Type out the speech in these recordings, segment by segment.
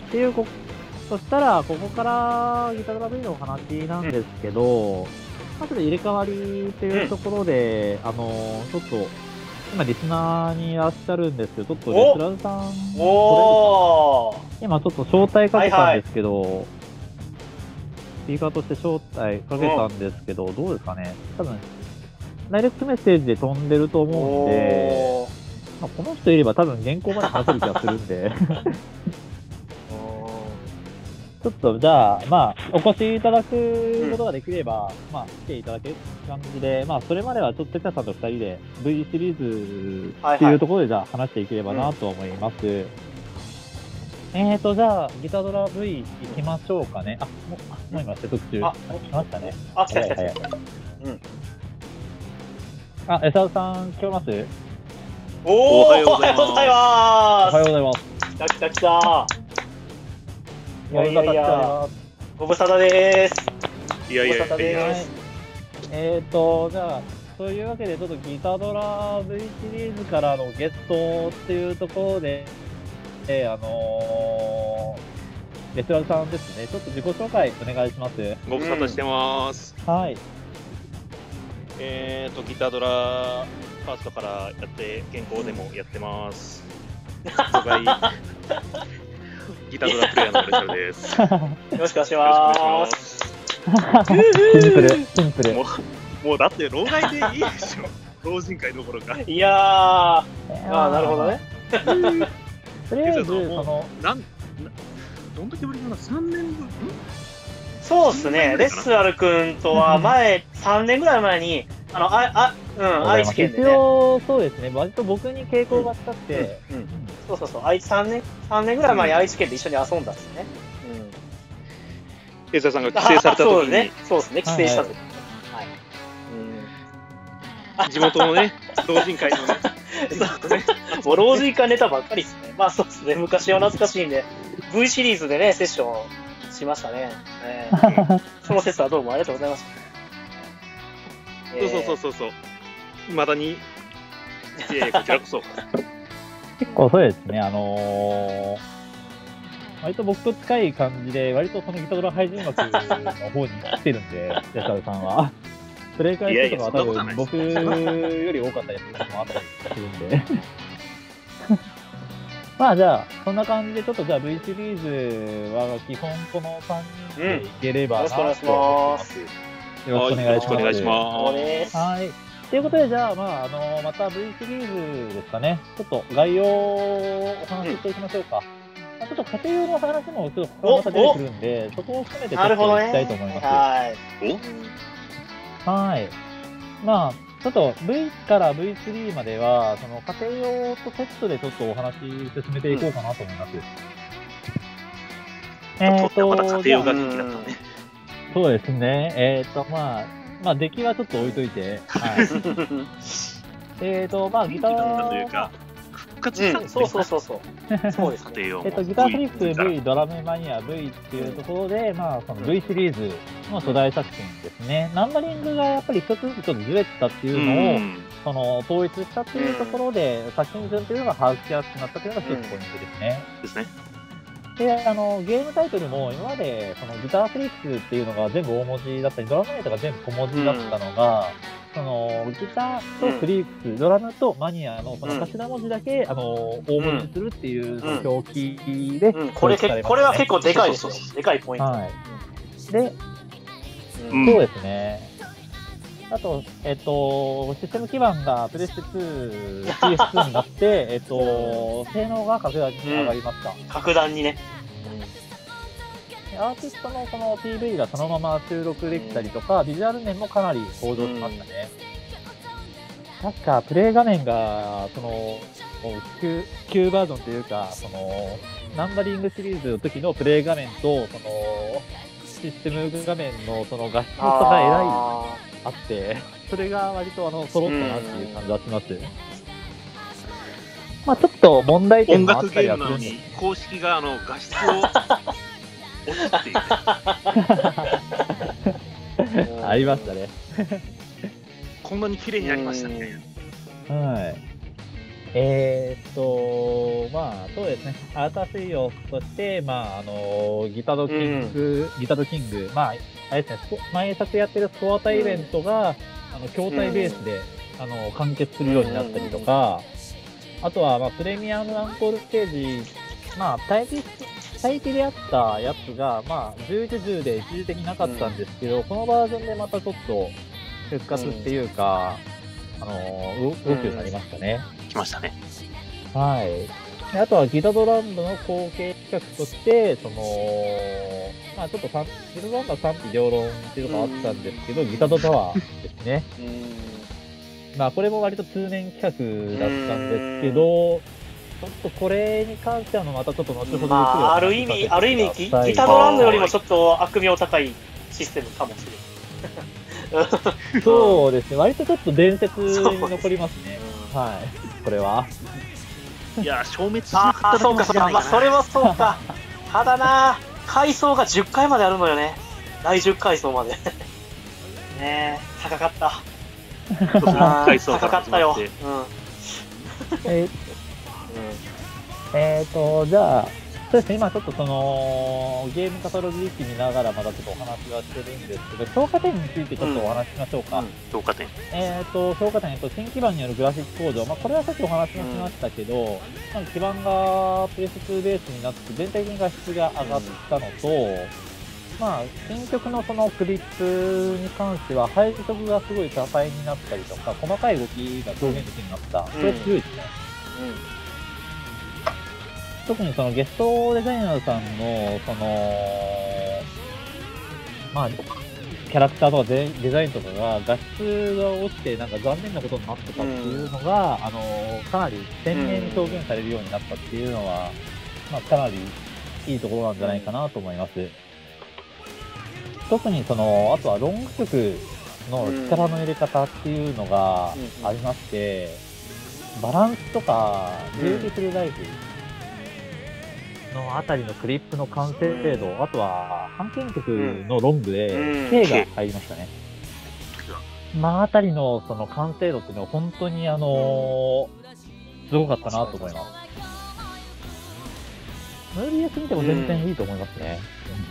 っていうそしたら、ここからギタドラ V のお話なんですけど、まず入れ替わりというところで、ちょっと、今リスナーにいらっしゃるんですけど、ちょっとレスラーさん、今ちょっと招待かけたんですけど、スピーカーとして招待かけたんですけど、どうですかね。多分、ダイレクトメッセージで飛んでると思うんで、まあ、この人いれば多分原稿まで話せる気がするんで。ちょっと、じゃあ、まあ、お越しいただくことができれば、まあ、来ていただける感じで、まあ、それまではちょっと、てつやさんと2人で V シリーズっていうところで、じゃあ、話していければなと思います。じゃあ、ギタドラ V 行きましょうかね。もう今、接続中。来ましたね。 来た。 エサウさん、聞こえます？ おはようございます。 おはようございます。 来た。いや、ご無沙汰です。 いや。 じゃあ、そういうわけで、ちょっとギタドラ V シリーズからのゲストっていうところで、レスラーさんですね、ちょっと自己紹介お願いします。 ご無沙汰してます。 はい。 ギタドラファーストからやって、健康でもやってます。ギタドラプレイヤーのレサルです。 よろしくお願いします。 シンプル。 もうだって老害でいいでしょ。老人会どころか。 いやー、なるほどね。 とりあえず、 どんだけぶりかな、3年分？ そうですね、レスラル君とは3年ぐらい前に、愛知県でね。 そうですね、割と僕に傾向が近くて、 そう、3年ぐらい前に愛知県で一緒に遊んだんですね。 レスラーさんが帰省された時に。 そうですね、帰省した時に。 地元のね、老人会のね。 もう老人会ネタばっかりですね。まあそうですね、昔は懐かしいんで、V シリーズでね、セッションしましたね。その説はどうもありがとうございました。 そう。未だに。いや、こちらこそ。 結構そうですね、割と僕と近い感じで、割とそのギタドラ配信枠の方に来てるんで、レサルさんは。プレイ会するのが多分僕より多かったりすることもあったりするんで。まあじゃあ、そんな感じでちょっとじゃあ V シリーズは基本この3人でいければなと思います。よろしくお願いします。はい。ということで、じゃあ、また V シリーズですかね。ちょっと概要をお話ししていきましょうか。ちょっと家庭用の話もちょっとまた出てくるんで、そこを含めてちょっといきたいと思います。はい。まあ、ちょっと V から V3 までは、その家庭用とセットでちょっとお話進めていこうかなと思います。 また家庭用が人気だったね。 そうですね。まあ、出来はちょっと置いといて。はい。まあ、ギター。 というか、復活したんですね。そう。そうですね。 ギターフリップ V、ドラムマニア V っていうところで、まあ、その V シリーズの初代作品ですね。ナンバリングがやっぱり一つずつちょっとずれてたっていうのを、その、統一したっていうところで、作品順っていうのが把握しやすくなったっていうのが一つポイントですね。 ですね。 で、ゲームタイトルも今まで、そのギターフリップっていうのが全部大文字だったり、ドラムマニアとか全部小文字だったのが、そのギターとフリークス、ドラムとマニアのその頭文字だけ、大文字にするっていう表記で、 これは結構でかいですよ。でかいポイント。 はい。で、そうですね。あと、システム基盤がプレステ2、PS2 になって、性能が格段に上がりました。 格段にね。 アーティストのこの PV がそのまま収録できたりとか、ビジュアル面もかなり向上しましたね。確か、プレイ画面が、その、旧バージョンというか、その、ナンバリングシリーズの時のプレイ画面と、その、システム画面のその画質の差がえらいあって、それが割と揃ったなっていう感じがします。まあちょっと問題点もあったりはするんです。 音楽ゲームなのに、公式が画質を落ちっていうね。 ありましたね。 こんなに綺麗になりましたね。 はい。 まあ、そうですね。新しい要素として、まあ、ギタードキング、まあ、あれですね、毎作やってるスポアタイイベントが、筐体ベースで、完結するようになったりとか、あとは、まあ、プレミアムアンコールステージ、まあ、対比であったやつが、まあ、11、10で一時的になかったんですけど、このバージョンでまたちょっと復活っていうか、動くようになりましたね。 来ましたね。 はい。であとはギタドランドの後継企画として、まあちょっとギタドランドは賛否両論っていうのがあったんですけど、ギタドタワーですね。まあこれも割と通年企画だったんですけど、ちょっとこれに関してはまたちょっと後ほどまあ、ある意味、ギタドランドよりもちょっと悪名高いシステムかもしれない。 そうですね。割とちょっと伝説に残りますね。はい。これは。 いや、消滅しなかったそうか、そうか。まあ、それはそうか。ただな、階層が10回まであるのよね。第10階層まで。ねえ、高かった。高かったよ。 じゃあ、そうですね、今ちょっとゲームカタログ一気見ながらまだちょっとお話はしてるんですけど、評価点についてちょっとお話ししましょうか。 評価点。 評価点、新基盤によるグラフィック向上。まあ、これはさっきお話もしましたけど、基盤がプレス2ベースになって全体的に画質が上がったのと、まあ、新曲のそのクリップに関しては、配色がすごい多彩になったりとか、細かい動きが表現できるようになった。これ強いですね。特にそのゲストデザイナーさんの、まあ、キャラクターとかデザインとかが画質が落ちてなんか残念なことになってたっていうのが、かなり鮮明に表現されるようになったっていうのは、まあ、かなりいいところなんじゃないかなと思います。特にあとはロング曲の力の入れ方っていうのがありまして、バランスとか、ビューティフルライフのあたりのクリップの完成度、あとは、半径曲のロングで、K が入りましたね。まあ、あたりのその完成度っていうのは本当にすごかったなと思います。ムービーやってみても全然いいと思いますね。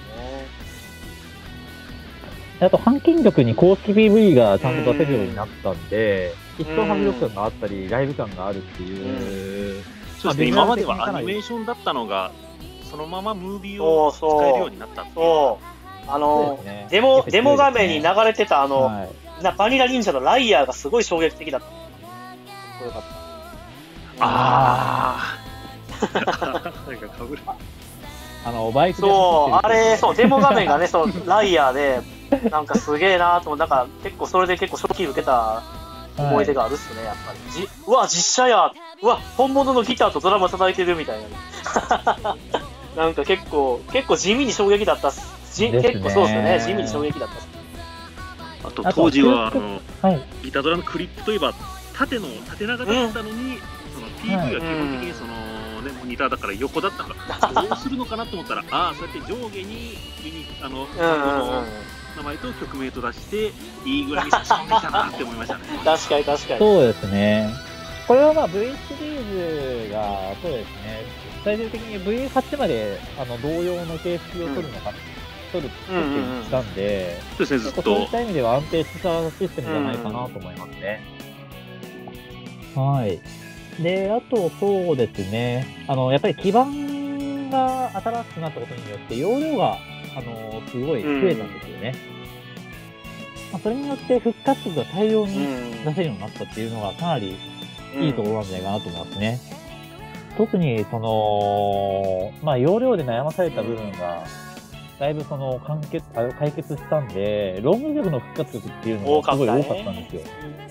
あと、半径曲に公式 PV がちゃんと出せるようになったんで、一層迫力感があったり、ライブ感があるっていう。 そうですね、今まではアニメーションだったのが、そのままムービーを使えるようになったっていう。 そう。デモ画面に流れてたバニラ忍者のライヤーがすごい衝撃的だった。かっこよかった。 なんか被る。 バイクでそう、あれ、そう、デモ画面がね、そう、ライヤーで、なんかすげえなーと思って、なんかそれで結構ショッキ受けた思い出があるっすね、やっぱり。うわ、実写や、うわ、本物のギターとドラム叩いてるみたいな。なんか結構地味に衝撃だったっす。結構そうですよね、地味に衝撃だったっす。 あと当時はギタードラのクリップといえば縦長だったのに、その PV が基本的にモニターだから横だったからどうするのかなと思ったら、そうやって上下に名前と曲名と出していいぐらいに差し込んできたなって思いましたね。 確かに。 そうですね。これはまあ V シリーズがそうですね。最終的に V8 まで同様の形式を取るって言ったんで、 そうですね、ずっとそういった意味では安定したシステムじゃないかなと思いますね。はい。で、あとそうですね、やっぱり基盤が新しくなったことによって容量がすごい増えたんですよね。それによって復活が大量に出せるようになったっていうのがかなりいいところなんじゃないかなと思いますね。特にまあ容量で悩まされた部分がだいぶ解決したんで、ロング曲の復活曲っていうのがすごい多かったんですよ。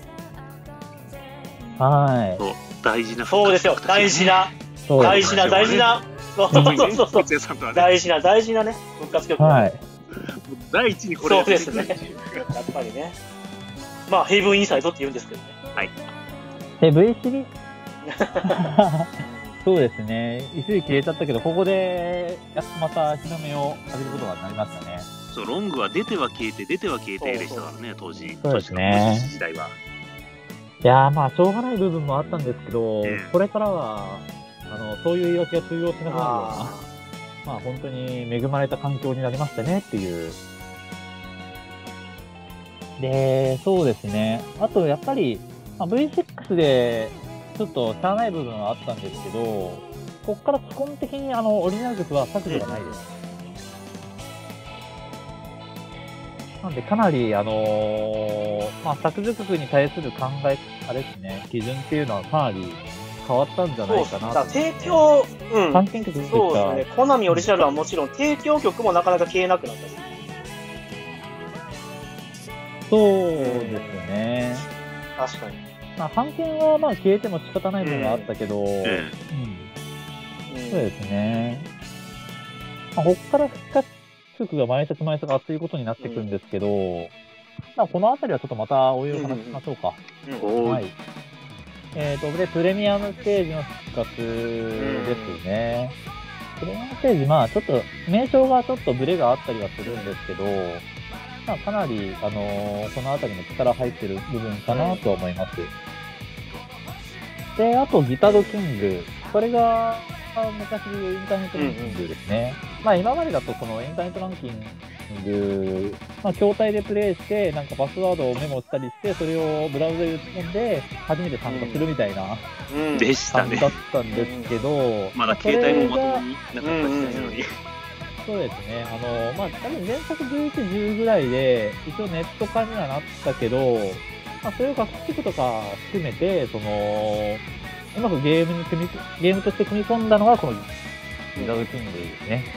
はい。 大事な。 そうですよ、大事な。そう。大事な。大事なね、復活曲。 はい。 第一にこれ。 そうですね。やっぱりね。まあ、ヘイブンインサイドって言うんですけどね。 はい。 V シリそうですね。一時消えちゃったけど、ここで、やっとまた日の目を浴びることがなりましたね。 そう、ロングは出ては消えてでしたからね、当時。 そうですね。 時代は。 いやー、まあ、しょうがない部分もあったんですけど、これからは、そういう言い訳が通用しなくなるような、まあ、本当に恵まれた環境になりましたねっていう。で、そうですね。あと、やっぱり、まあ、V6 で、ちょっとしゃあない部分はあったんですけど、こっから基本的にオリジナル曲は削除がないです。なんで、かなり、まあ、削除曲に対する考え、あれですね、基準っていうのはかなり変わったんじゃないかなと、ね。 提供、 関係曲ですか。 そうですね。コナミオリジナルはもちろん、提供曲もなかなか消えなくなったし。 そうですね。 確かに。 まあ、版権はまあ消えても仕方ない部分があったけど、そうですね。まあ、ここから復活曲が毎節毎節熱いことになってくるんですけど、まあ、このあたりはちょっとまたおいおい話しましょうか。はい。で、プレミアムステージの復活ですね。プレミアムステージ、まあ、ちょっと、名称がちょっとブレがあったりはするんですけど、まあ、かなり、このあたりの力入ってる部分かなと思います。で、あと、ギタドキング。これが、昔でいうインターネットランキングですね。まあ、今までだと、そのインターネットランキング、まあ、筐体でプレイして、なんかパスワードをメモしたりして、それをブラウザで打ち込んで、初めて参加するみたいな、 でしたね。 だったんですけど、 まだ携帯もまともになかった時代なのに。 そうですね。まあ、多分前作11、10ぐらいで、一応ネット化にはなったけど、まあ、それを楽曲とか含めて、うまくゲームとして組み込んだのが、このギタドキングですね。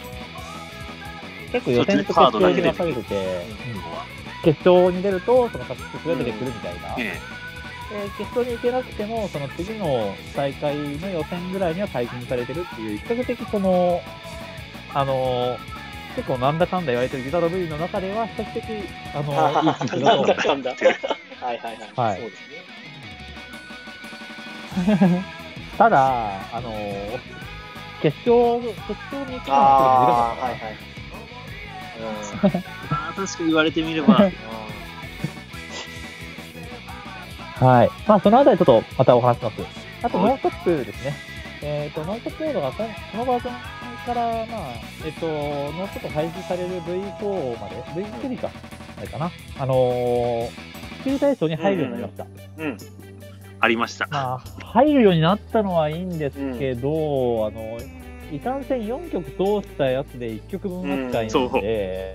結構予選と決勝に分かれてて、決勝に出ると、その楽曲が出てくるみたいな。決勝に行けなくても、その次の大会の予選ぐらいには解禁されてるっていう、比較的結構なんだかんだ言われてるギター V の中では、比較的、いい曲だと。 なんだかんだ。はいはいはい。そうですね。 ただ、決勝に行くのがすごい短かった。はいはい。 確かに言われてみれば。 はい。まあ、そのあたりちょっとまたお話します。あと、ノンストップですね。ノンストップモードがこのバージョンから、まあ、ノンストップ配信される V4 まで、V3 か、あれかな。スキル対象に入るようになりました。 ありました。 まあ、入るようになったのはいいんですけど、いかんせん4曲通したやつで1曲分扱いなので、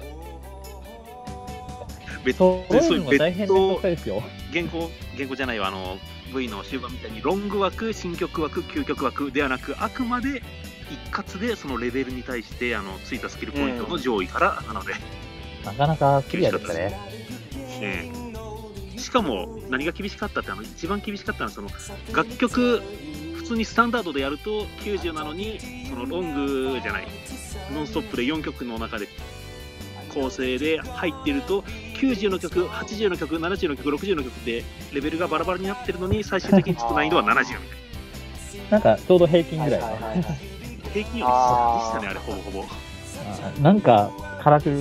そういうのが大変ですよ。 原稿じゃないわ、V の終盤みたいにロング枠、新曲枠、旧曲枠ではなく、あくまで一括でそのレベルに対してついたスキルポイントの上位からなので、 なかなかクリアでしたね。 しかも何が厳しかったって、一番厳しかったのはその楽曲、普通にスタンダードでやると90なのに、そのロングじゃない、ノンストップで4曲の中で構成で入ってると、90の曲、80の曲、70の曲、60の曲でレベルがバラバラになってるのに、最終的につく難易度は70みたいな。なんかちょうど平均ぐらいの。 平均より下でしたね、あれ、ほぼほぼ。 なんか、辛く、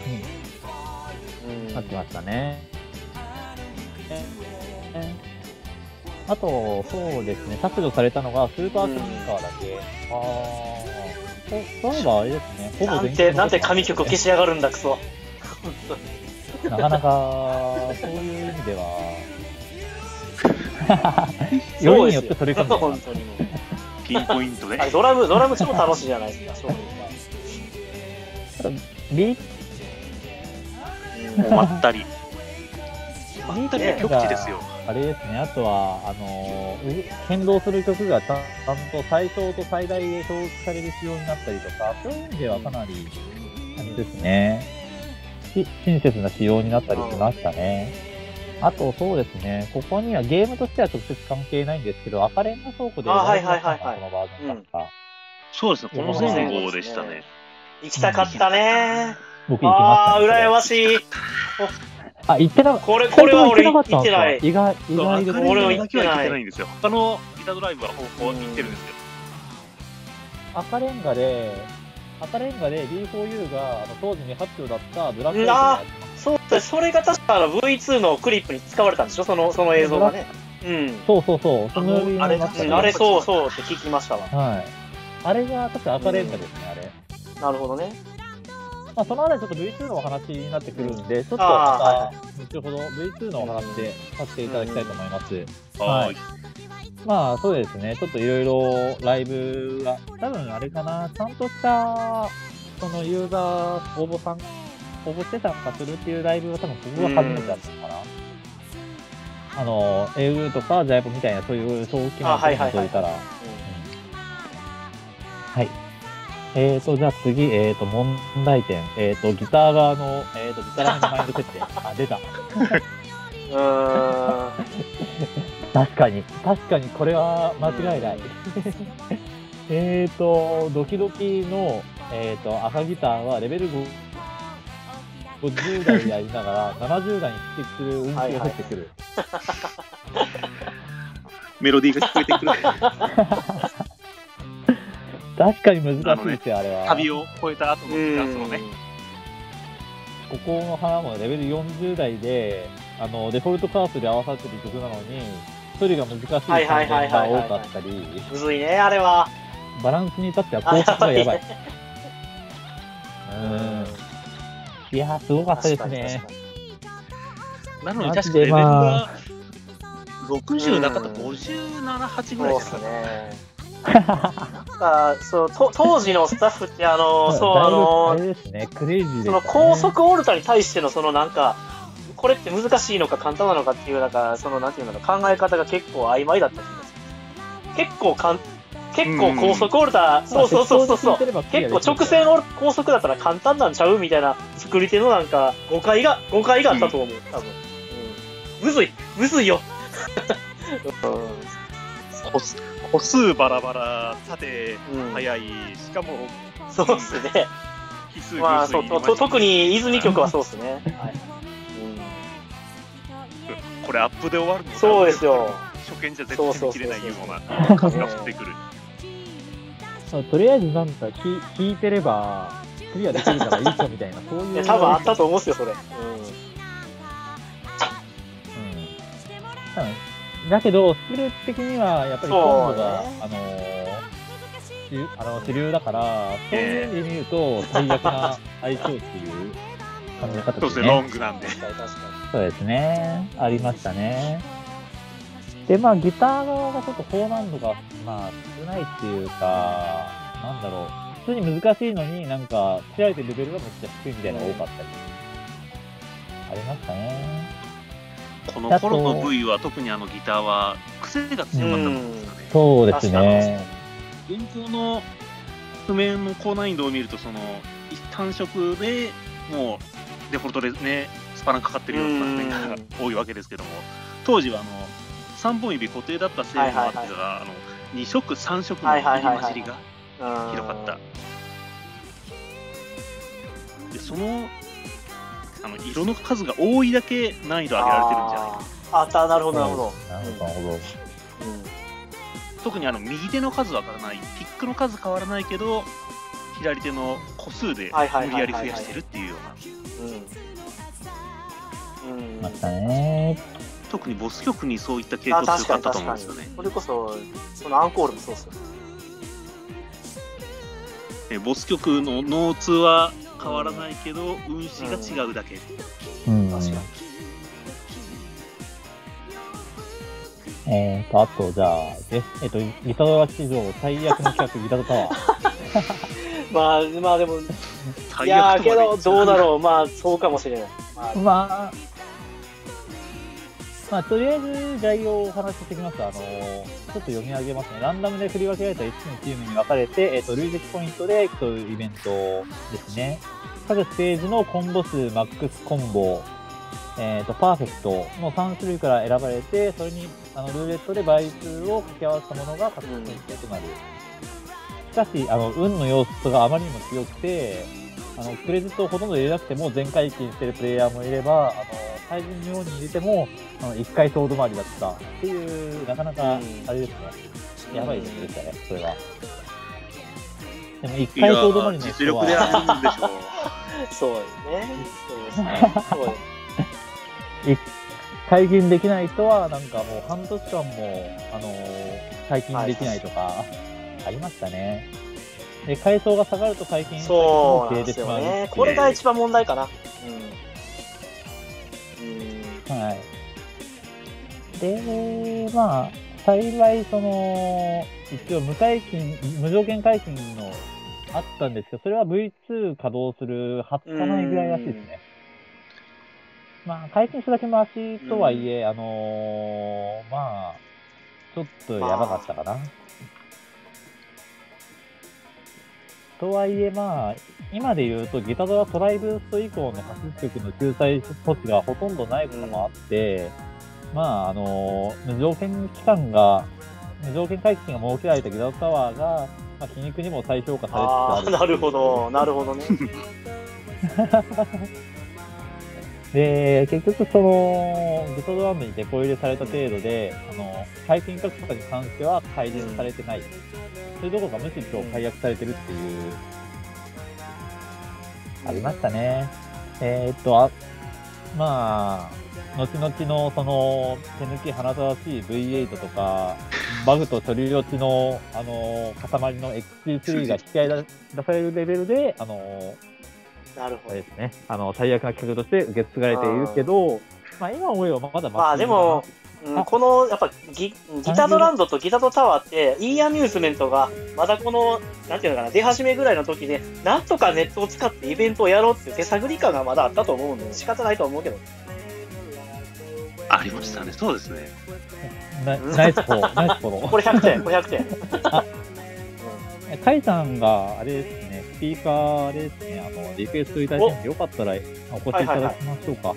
なってましたね。あと、そうですね、削除されたのがスーパークリーンカーだけ。そういえばあれですね、ほぼ全員。 なんて紙曲を消しやがるんだ、クソ。 なかなか、そういう意味では、よりによって取り込んで本当にもう。 ピンポイントで。 ドラム超楽しいじゃないですか、そういうのが。まったり。まったりは極地ですよ。 あれですね、あとは、変動する曲がちゃんと最小と最大で表記される仕様になったりとか、そういう意味ではかなり、あれですね、親切な仕様になったりしましたね。あと、そうですね、ここにはゲームとしては直接関係ないんですけど、赤レンガ倉庫で、このバージョンだった。 そうですね、この前後でしたね。 行きたかったね。 僕行きました。 羨ましい。 行ってなかった。 これは俺行ってない。 意外です。 俺は行ってないんですよ。他のギタードライブは方向行ってるんですけど。 赤レンガで B4U が当時未発表だったブラックそうでそれが確かV2 のクリップに使われたんでしょ、その映像がね。うん。 そうそうそう。 あれそうそうって聞きましたわ。 はい。あれが確か赤レンガですね、あれ。 なるほどね。 まあ、そのあたりちょっと V2 のお話になってくるんで、ちょっと後ほど V2 のお話でさせていただきたいと思います。はい。まあそうですね、ちょっといろいろライブが、多分あれかな、ちゃんとしたそのユーザー応募して参加するっていうライブは多分僕は初めてだったのかな。AU とかジャイポみたいなそういう早期のを除いたら。はい。じゃあ次、問題点。ギター側の、ギターのマインド設定。あ、出た。確かに、これは間違いない。ドキドキの、赤ギターはレベル50代でやりながら、70代に匹敵する運気が降ってくる。 メロディーが聞こえてくる。 確かに難しいですよ、あれは。 旅を越えた後のギターソロね。 ここの花もレベル40代で、デフォルトカースで合わさってる曲なのに、処理が難しい関連が多かったり。 むずいね、あれは。 バランスに至っては高速がやばい。いやー、すごかったですね。 なのに確かレベルが60なかった57、8ぐらいじゃなかった。 そう当時のスタッフってあれですね、クレイジーですね。 その高速オルタに対してのそのなんかこれって難しいのか簡単なのかっていうなんかそのなんていうのか考え方が結構曖昧だった気がする。結構高速オルタ、そう結構直線高速だったら簡単なんちゃうみたいな作り手のなんか誤解があったと思う、多分。むずいよ。 歩数バラバラ、縦速い、しかもそうっすね。まあ特に泉曲はそうっすね。はい。 これアップで終わるの？ そうですよ。 初見じゃ絶対見切れないような数が降ってくる。 とりあえずなんか聞いてればクリアできるからいいかみたいなそういう。 多分あったと思うんですよそれ。 だけどスキル的にはやっぱりコンボが主流だからそういう意味で見ると最悪な相性っていう考え方ですね。 ロングなんで。 そうですね。ありましたね。で、まあ、ギター側がちょっと高難度が、まあ、少ないっていうか、なんだろう。普通に難しいのになんか、知られてるレベルがめっちゃ低いみたいなのが多かったり。ありましたね。 この頃の V は特にギターは癖が強かったんですかね。 そうですね。 現行の譜面の高難易度を見ると、単色でもうデフォルトでね、スパナかかってるような譜面が多いわけですけども、当時は3本指固定だったせいもあってが、2色、3色の入り混じりがひどかった。で、色の数が多いだけ難易度上げられてるんじゃないか。 なるほど、なるほど。 特に右手の数は変わらない、ピックの数変わらないけど、左手の個数で無理やり増やしてるっていうような。ましたね。 特にボス曲にそういった傾向強かったと思うんですよね。 それこそ、そのアンコールもそうですよね。 ボス曲のノーツは変わらないけど、運指が違うだけ。確かに。 あと、じゃあ、ギタドラ史上最悪の企画、ギタドタワー。まあでも、いやけど、どうだろう。まあ、そうかもしれない。 まあ、とりあえず概要をお話ししてきます。ちょっと読み上げますね。ランダムで振り分けられた5つのチームに分かれて、累積ポイントで競うイベントですね。各ステージのコンボ数、マックスコンボ、パーフェクトの3種類から選ばれて、それにルーレットで倍数を掛け合わせたものが獲得点となる。しかし、運の要素があまりにも強くて、クレジットをほとんど入れなくても全回避してるプレイヤーもいれば、対人妙に入れても、1回総止まりだったっていう、なかなか、あれですね、やばいですね、それは。でも、1回総止まりの実力であるんでしょう。 そうですね。そうですね。 解禁できない人は、なんかもう半年間も、解禁できないとか、ありましたね。で、階層が下がると解禁そうなんですよね。これが一番問題かな。 はい。で、まあ、幸い、一応無条件解禁のあったんですけど、それは V2 稼働する20日前ぐらいらしいですね。まあ、解禁しただけマシとはいえ、まあ、ちょっとやばかったかな。とはいえ、まあ、今で言うと、ギタドラトライブースト以降の発出局の救済措置がほとんどないこともあって、まあ、無条件解禁が設けられたギタドタワーが、まあ、皮肉にも再評価されつつある。 なるほど、なるほどね。 で、結局ギタドラムにデポ入れされた程度で、解禁格差に関しては改善されてない。そういうところがむしろ解約されてるっていう、ありましたね。まあ、後々の手抜き鼻正しい V8 とか、バグと処理落ちの、塊の XT3 が引き合い出されるレベルで、 なるほど。 ですね。最悪な企画として受け継がれているけど、まあ今思えばまだまあでも、この、やっぱギタドランドとギタドタワーって、E アミューズメントが、まだこの、なんていうのかな、出始めぐらいの時で、なんとかネットを使ってイベントをやろうっていう手探り感がまだあったと思うんで、仕方ないと思うけど。 ありましたね、そうですね。 ナイスフォロー。 これ100点、これ100点。 カイさんが、あれですね、スピーカーですね、リクエストいただいてもよかったらお越しいただきましょうか。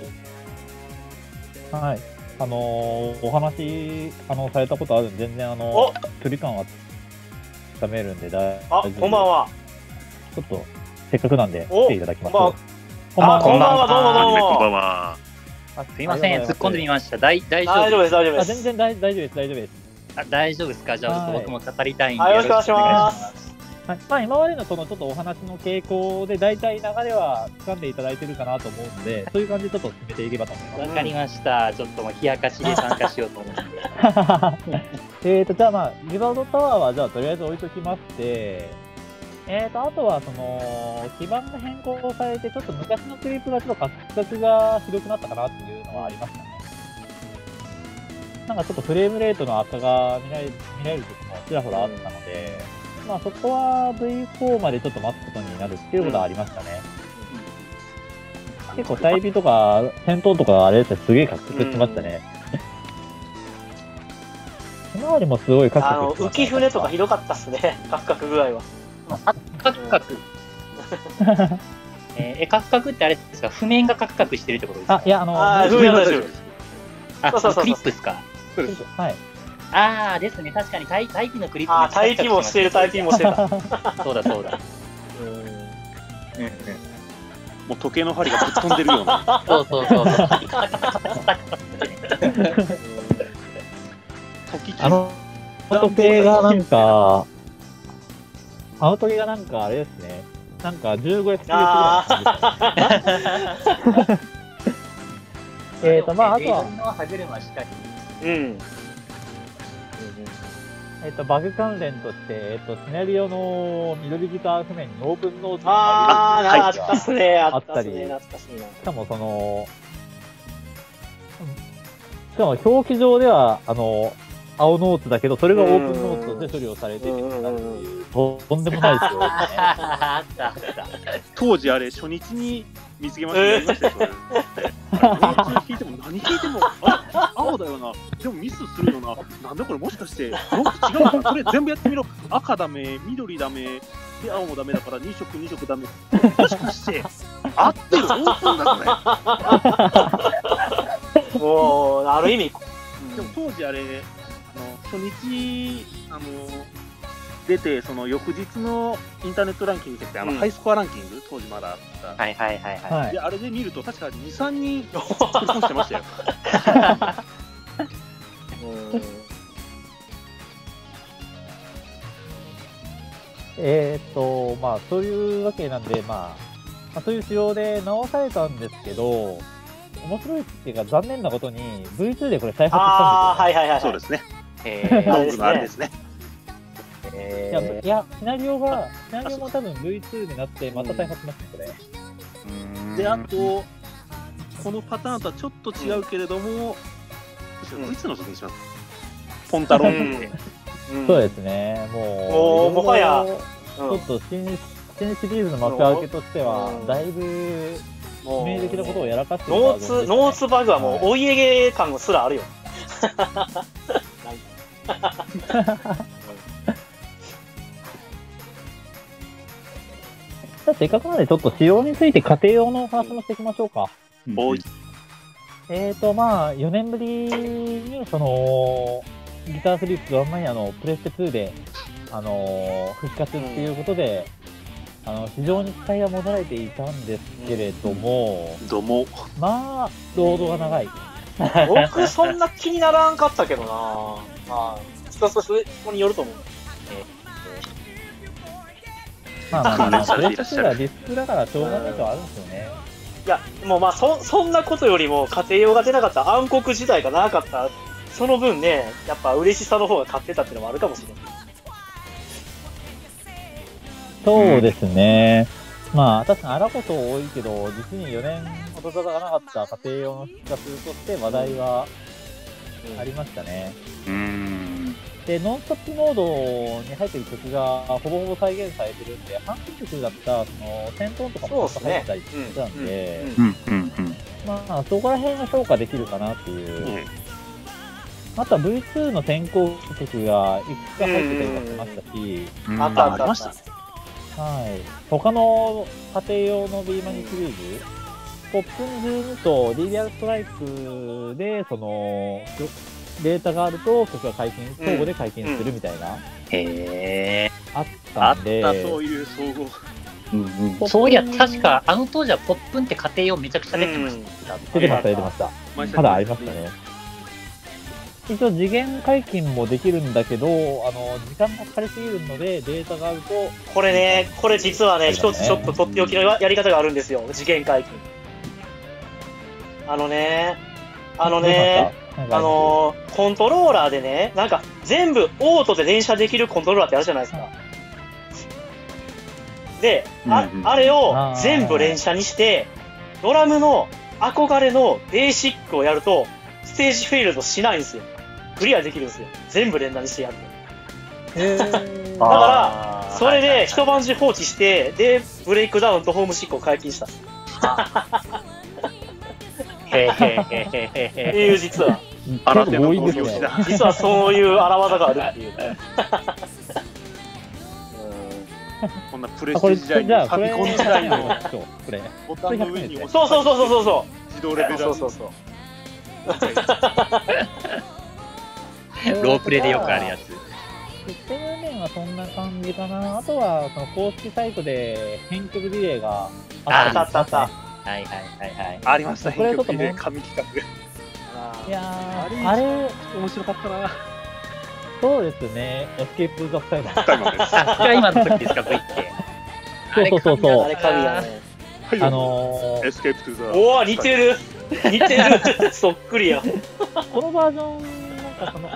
はい。お話、されたことあるんで、全然、距離感はつかめるんで、 こんばんは。 ちょっと、せっかくなんで、来ていただきましょう。 こんばんは、どうもどうも。 こんばんは。 すいません、突っ込んでみました。大丈夫です、大丈夫です。 全然大丈夫です、大丈夫です。 大丈夫ですか。じゃあ、ちょっと僕も語りたいんで。 よろしくお願いします。 はい。まあ、今までのちょっとお話の傾向で、大体流れは掴んでいただいてるかなと思うので、そういう感じでちょっと進めていけばと思います。 わかりました。ちょっともう冷やかしで参加しようと思うんで。じゃあまあ、ギバードタワーはじゃあとりあえず置いときまして、あとは基盤が変更されて、ちょっと昔のクリップがちょっとカスカスがひどくなったかなっていうのはありましたね。なんかちょっとフレームレートの悪化が見られる時もちらほらあったので、まあそこは V4 までちょっと待つことになるっていうことはありましたね。結構対比とか戦闘とかあれですね、すげえカクカクしてましたね。ひまわりもすごいカクカクしてましたね。 浮き船とかひどかったっすね、カクカク具合は。 カクカク。カクカクってあれですか、譜面がカクカクしてるってことですか。 いや、 譜面は大丈夫です。 クリップですか。 はい。 ですね。確かにタイピのクリップ。 タイピもしてる、タイピもしてた。 そうだ。 もう時計の針がぶっ飛んでるような。 そう。 時計がなんか、あれですね。なんか 15fps ぐらい。まあ、あとは。バグ関連として、シナリオの緑ギター譜面にオープンノーツがあったり、しかも表記上では、青ノーツだけど、それがオープンノーツとして処理をされているっていう、とんでもないですよ、ね。 当時あれ、初日に水着までやりましたよ、それ。弾いても、何弾いても、青だよな。でもミスするよな。なんだこれ、もしかして、ノーツ違うのか。それ全部やってみろ。赤ダメ、緑ダメ、で、青もダメだから、2色ダメ。もしかして、合ってる、オープンだこれ。もう、ある意味。 でも当時あれ、初日、出て、その翌日のインターネットランキングって、ハイスコアランキング、当時まだあった。 はい。 で、あれで見ると、確か2、3人、クリコンしてましたよ。 まあ、そういうわけなんで、まあ、そういう仕様で直されたんですけど、 面白いっていうか残念なことに V2 でこれ再発したんですよ。 ああ、はいはいはい。 そうですね。 あれですね。 あれですね。 いや、シナリオも多分 V2 になってまた再発しますね、これ。 で、あと、このパターンとはちょっと違うけれども、V2 の時にします。ポンタロンで。 そうですね、もう、 もはや、 ちょっと新シリーズの幕開けとしては、だいぶ致命的なことをやらかしてるノーツバグはもう、お家芸感すらあるよ。 せっかくなんでちょっと仕様について家庭用のお話もしていきましょうか。まあ、4年ぶりに、その、ギタースリップドラムマニアのプレステ2で、復活っていうことで、非常に期待は持たれていたんですけれども、まあ、ロードが長い。 僕、そんな気にならんかったけどな。まあ、そこによると思う。 まあ、プレステ2はディスクだからしょうがないとはあるんですよね。 いや、もうまあそんなことよりも家庭用が出なかった暗黒時代がなかった、その分ね、やっぱ嬉しさの方が勝ってたっていうのもあるかもしれない。 そうですね。まあ、確かにあらこと多いけど、実に4年ほど戦がなかった家庭用の復活として話題はありましたね。で、ノンストップモードに入っている曲がほぼほぼ再現されてるんで、半曲だったその戦闘とかも入ったりしてたんで、まあ、そこら辺が評価できるかなっていう。あとは V2 の先行曲がいくつか入ってたりもしましたし、 ありました。 はい。他の家庭用の B マニシリーズ、ポップン12とリリアルストライクで、その、データがあると曲が相互で解禁するみたいな。あったんで。 あった、そういう総合。 そういや、確か、あの当時はポップンって家庭用めちゃくちゃ出てました。 出てました。まだありましたね。一応次元解禁もできるんだけど、時間がかかりすぎるので、データがあると。 これ実はね、一つちょっととっておきのやり方があるんですよ、次元解禁。コントローラーでね、なんか全部オートで連射できるコントローラーってあるじゃないですか。で、あれを全部連射にして、ドラムの憧れのベーシックをやると、ステージフェイルドしないんですよ。クリアできるんですよ。全部連打にしてやると。だから、それで一晩中放置して、で、ブレイクダウンとホームシックを解禁した。っていう実は。実はそういう荒技があるっていう。 こんなプレステ時代にファミコン時代のボタンの上にそう自動レベルロープレでよくあるやつ。 システム面はそんな感じかな。あとはその公式サイトで編曲リレーがあった。 はい。 ありました。 編曲リレー神企画。 いやー、あれ面白かったな。 そうですね。エスケープ・ザ・スカイマン。 それは今の時ですか、V って。 そう。 あれ神やね。 エスケープ・トゥ・ザ・おー、似てるそっくりや。 このバージョン、なんかその、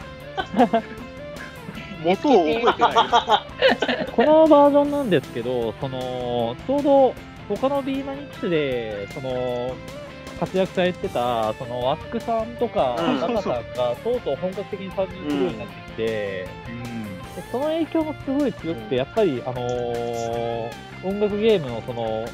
元を覚えてない。 このバージョンなんですけど、ちょうど他の B マニックスで、活躍されてた、ワスクさんとか、ガタさんが、とうとう本格的に参入するようになってきて、でその影響もすごい強くて、やっぱり、音楽ゲームの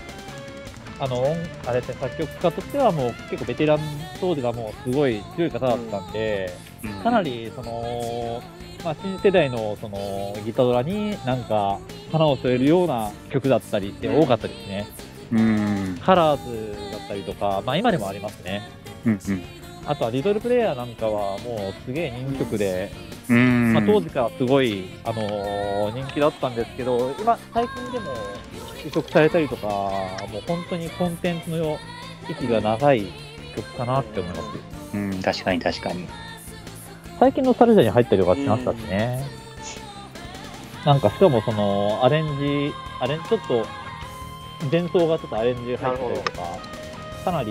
あれって作曲家としてはもう結構ベテラン当時がもうすごい強い方だったんで、かなり新世代のギタードラになんか花を添えるような曲だったりって多かったですね。カラーズだったりとか、まあ今でもありますね。あとはリトルプレイヤーなんかはもうすげえ人気曲で、まあ当時からすごい、人気だったんですけど、最近でも移植されたりとか、もう本当にコンテンツの息が長い曲かなって思います。 確かに。 最近のサルジャに入ったりとかしましたしね。なんかしかもアレンジちょっと、前奏がちょっとアレンジ入ったりとか、 かなり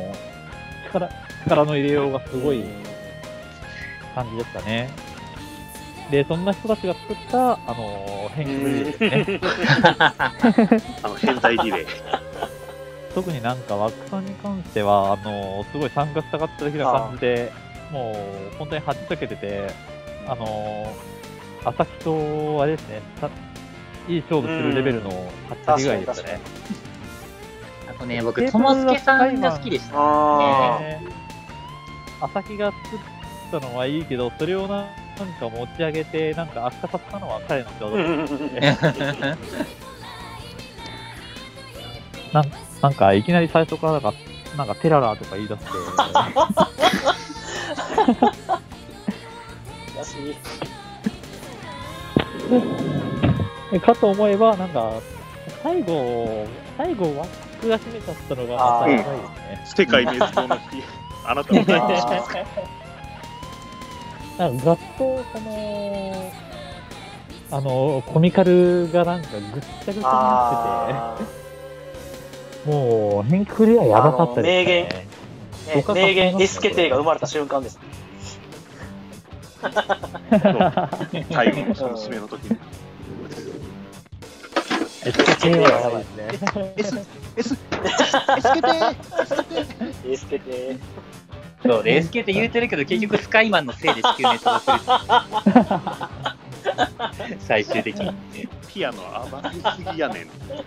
力の入れようがすごい感じでしたね。で、そんな人たちが作った、変形リレーですね。 変態リレー。 特になんか、ワックさんに関しては、すごい参加したかった的な感じで、もう、本当にはっちゃけてて、朝日と、あれですね、いい勝負するレベルのはっちゃけ具合でしたね。 あとね、僕、ともすけさんが好きでしたね。 朝日が作ったのはいいけど、それをなんか持ち上げて、なんか悪化させたのは彼の仕業だったなんかいきなり最初からなんかテララーとか言い出して。かと思えば、なんか、最後、ワックが締めちゃったのが、またやばいですね。 世界滅亡の日、あなたも大事ですか。 なんか、ざっと、コミカルがなんかぐっちゃぐちゃになってて、もう、変クリアやばかったですね。 名言 S 決定が生まれた瞬間です。 最後のその締めの時に。 S 決定はやばいですね。 S 決定。 そう、レース系って言うてるけど、結局スカイマンのせいで地球熱がする。最終的に。 ピアノ暴れすぎやねん。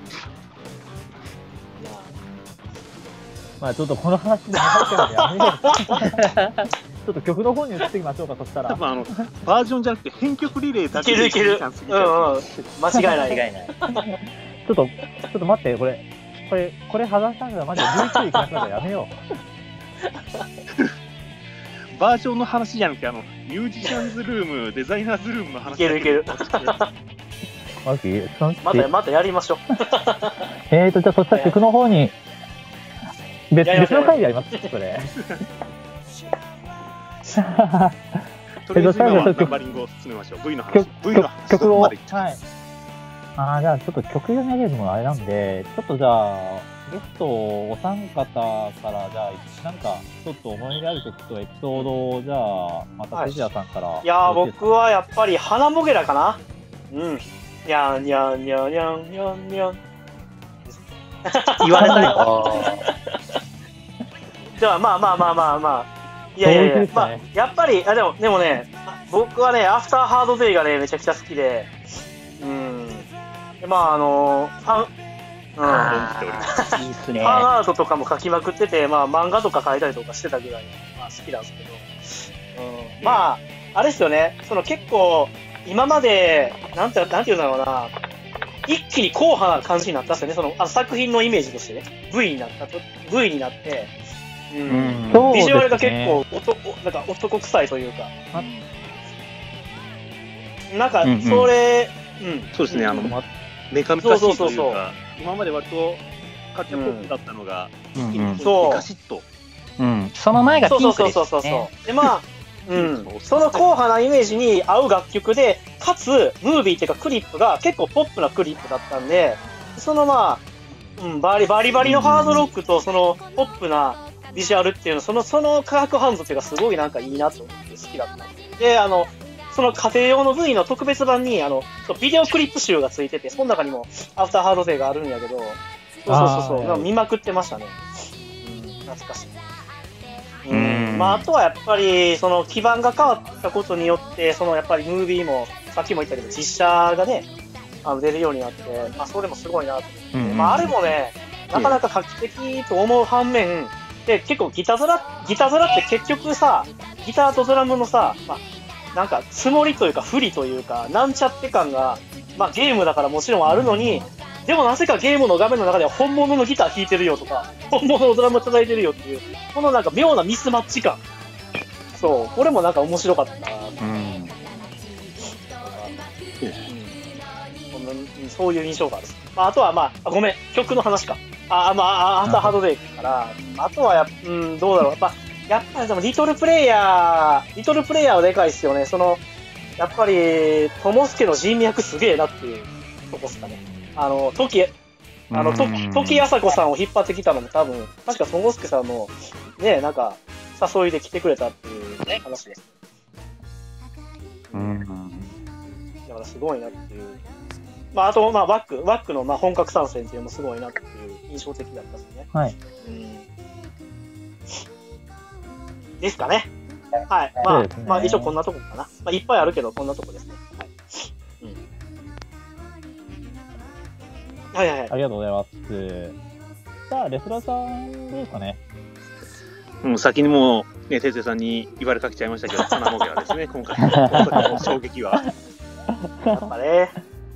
まあちょっとこの話で入ってるのでやめよう。ちょっと曲の方に移ってみましょうか、そしたら。 多分バージョンじゃなくて編曲リレーだけでいける。間違いない。 ちょっと待って、これ剥がしたんだらマジで11位いきなくなったらやめよう。バージョンの話じゃなくて、ミュージシャンズルーム、デザイナーズルームの話。 いける。またやりましょう。 じゃあそしたら曲の方に、別の回でやります、それ。 とりあえず今はナンバリングを進めましょう。V の話。 曲を。はい。じゃあちょっと曲読み上げるのもあれなんで、ちょっとじゃあ、ゲストお三方から、じゃあ、なんか、ちょっと思い入れある曲とエピソードを、じゃあ、また藤谷さんから。 いやー、僕はやっぱり、花もげらかな。にゃんにゃんにゃんにゃんにゃんにゃん。 言われたよ。 じゃあ、まあ。いや、やっぱり、でもね、僕はね、アフターハードデイがね、めちゃくちゃ好きで、まあ、 いいっすね。 ファンアートとかも書きまくってて、まあ、漫画とか書いたりとかしてたぐらい、まあ、好きなんですけど、まあ、あれですよね、結構、今まで、なんていうんだろうな、一気に硬派な感じになったんですよね、作品のイメージとしてね、V になって、ビジュアルが結構なんか男臭いというか、なんかそれ、 そうですね、メカメカしいというか、今まで割とカッチャポップだったのが、ガシッと。 その前がピンクですね。 そう。で、まあ、その硬派なイメージに合う楽曲で、かつ、ムービーっていうかクリップが結構ポップなクリップだったんで、まあ、バリバリのハードロックと、ポップなビジュアルっていうの、その化学反応っていうかすごいなんかいいなと思って好きだったんで、その家庭用の V の特別版に、ビデオクリップ集がついてて、その中にもアフターハードデイがあるんやけど、そう、見まくってましたね。懐かしい。まあ、あとはやっぱり、基盤が変わったことによって、やっぱりムービーも、さっきも言ったけど、実写がね、出るようになって、まあ、それもすごいなと思って、まあ、あれもね、なかなか画期的と思う反面、で、結構ギターズラって結局さ、ギターとドラムのさ、まあ、なんか、つもりというか、不利というか、なんちゃって感が、まあ、ゲームだからもちろんあるのに、でもなぜかゲームの画面の中では本物のギター弾いてるよとか、本物のドラム叩いてるよっていう、このなんか妙なミスマッチ感。そう、これもなんか面白かったな。そういう印象がある。まあ、あとはまあ、ごめん、曲の話か。アフターハードデイから、あとはどうだろう。やっぱりでもリトルプレイヤーはでかいっすよね。やっぱり、ともすけの人脈すげえなっていうとこっすかね。 時あさこさんを引っ張ってきたのも多分、確かそのすけさんの、ね、なんか、誘いで来てくれたっていう話です。だからすごいなっていう。まあ、あと、まあ、ワックのまあ本格参戦っていうのもすごいなっていう印象的だったですね。 はい。 ですかね。はい。まあ、まあ、一応こんなとこかな。まあ、いっぱいあるけど、こんなとこですね。はい。はいはいはい。 ありがとうございます。さあ、レスラーさんどうですかね。 先にもう、ね、哲也さんに言われかけちゃいましたけど、花もげらですね、今回の衝撃は。 やっぱね。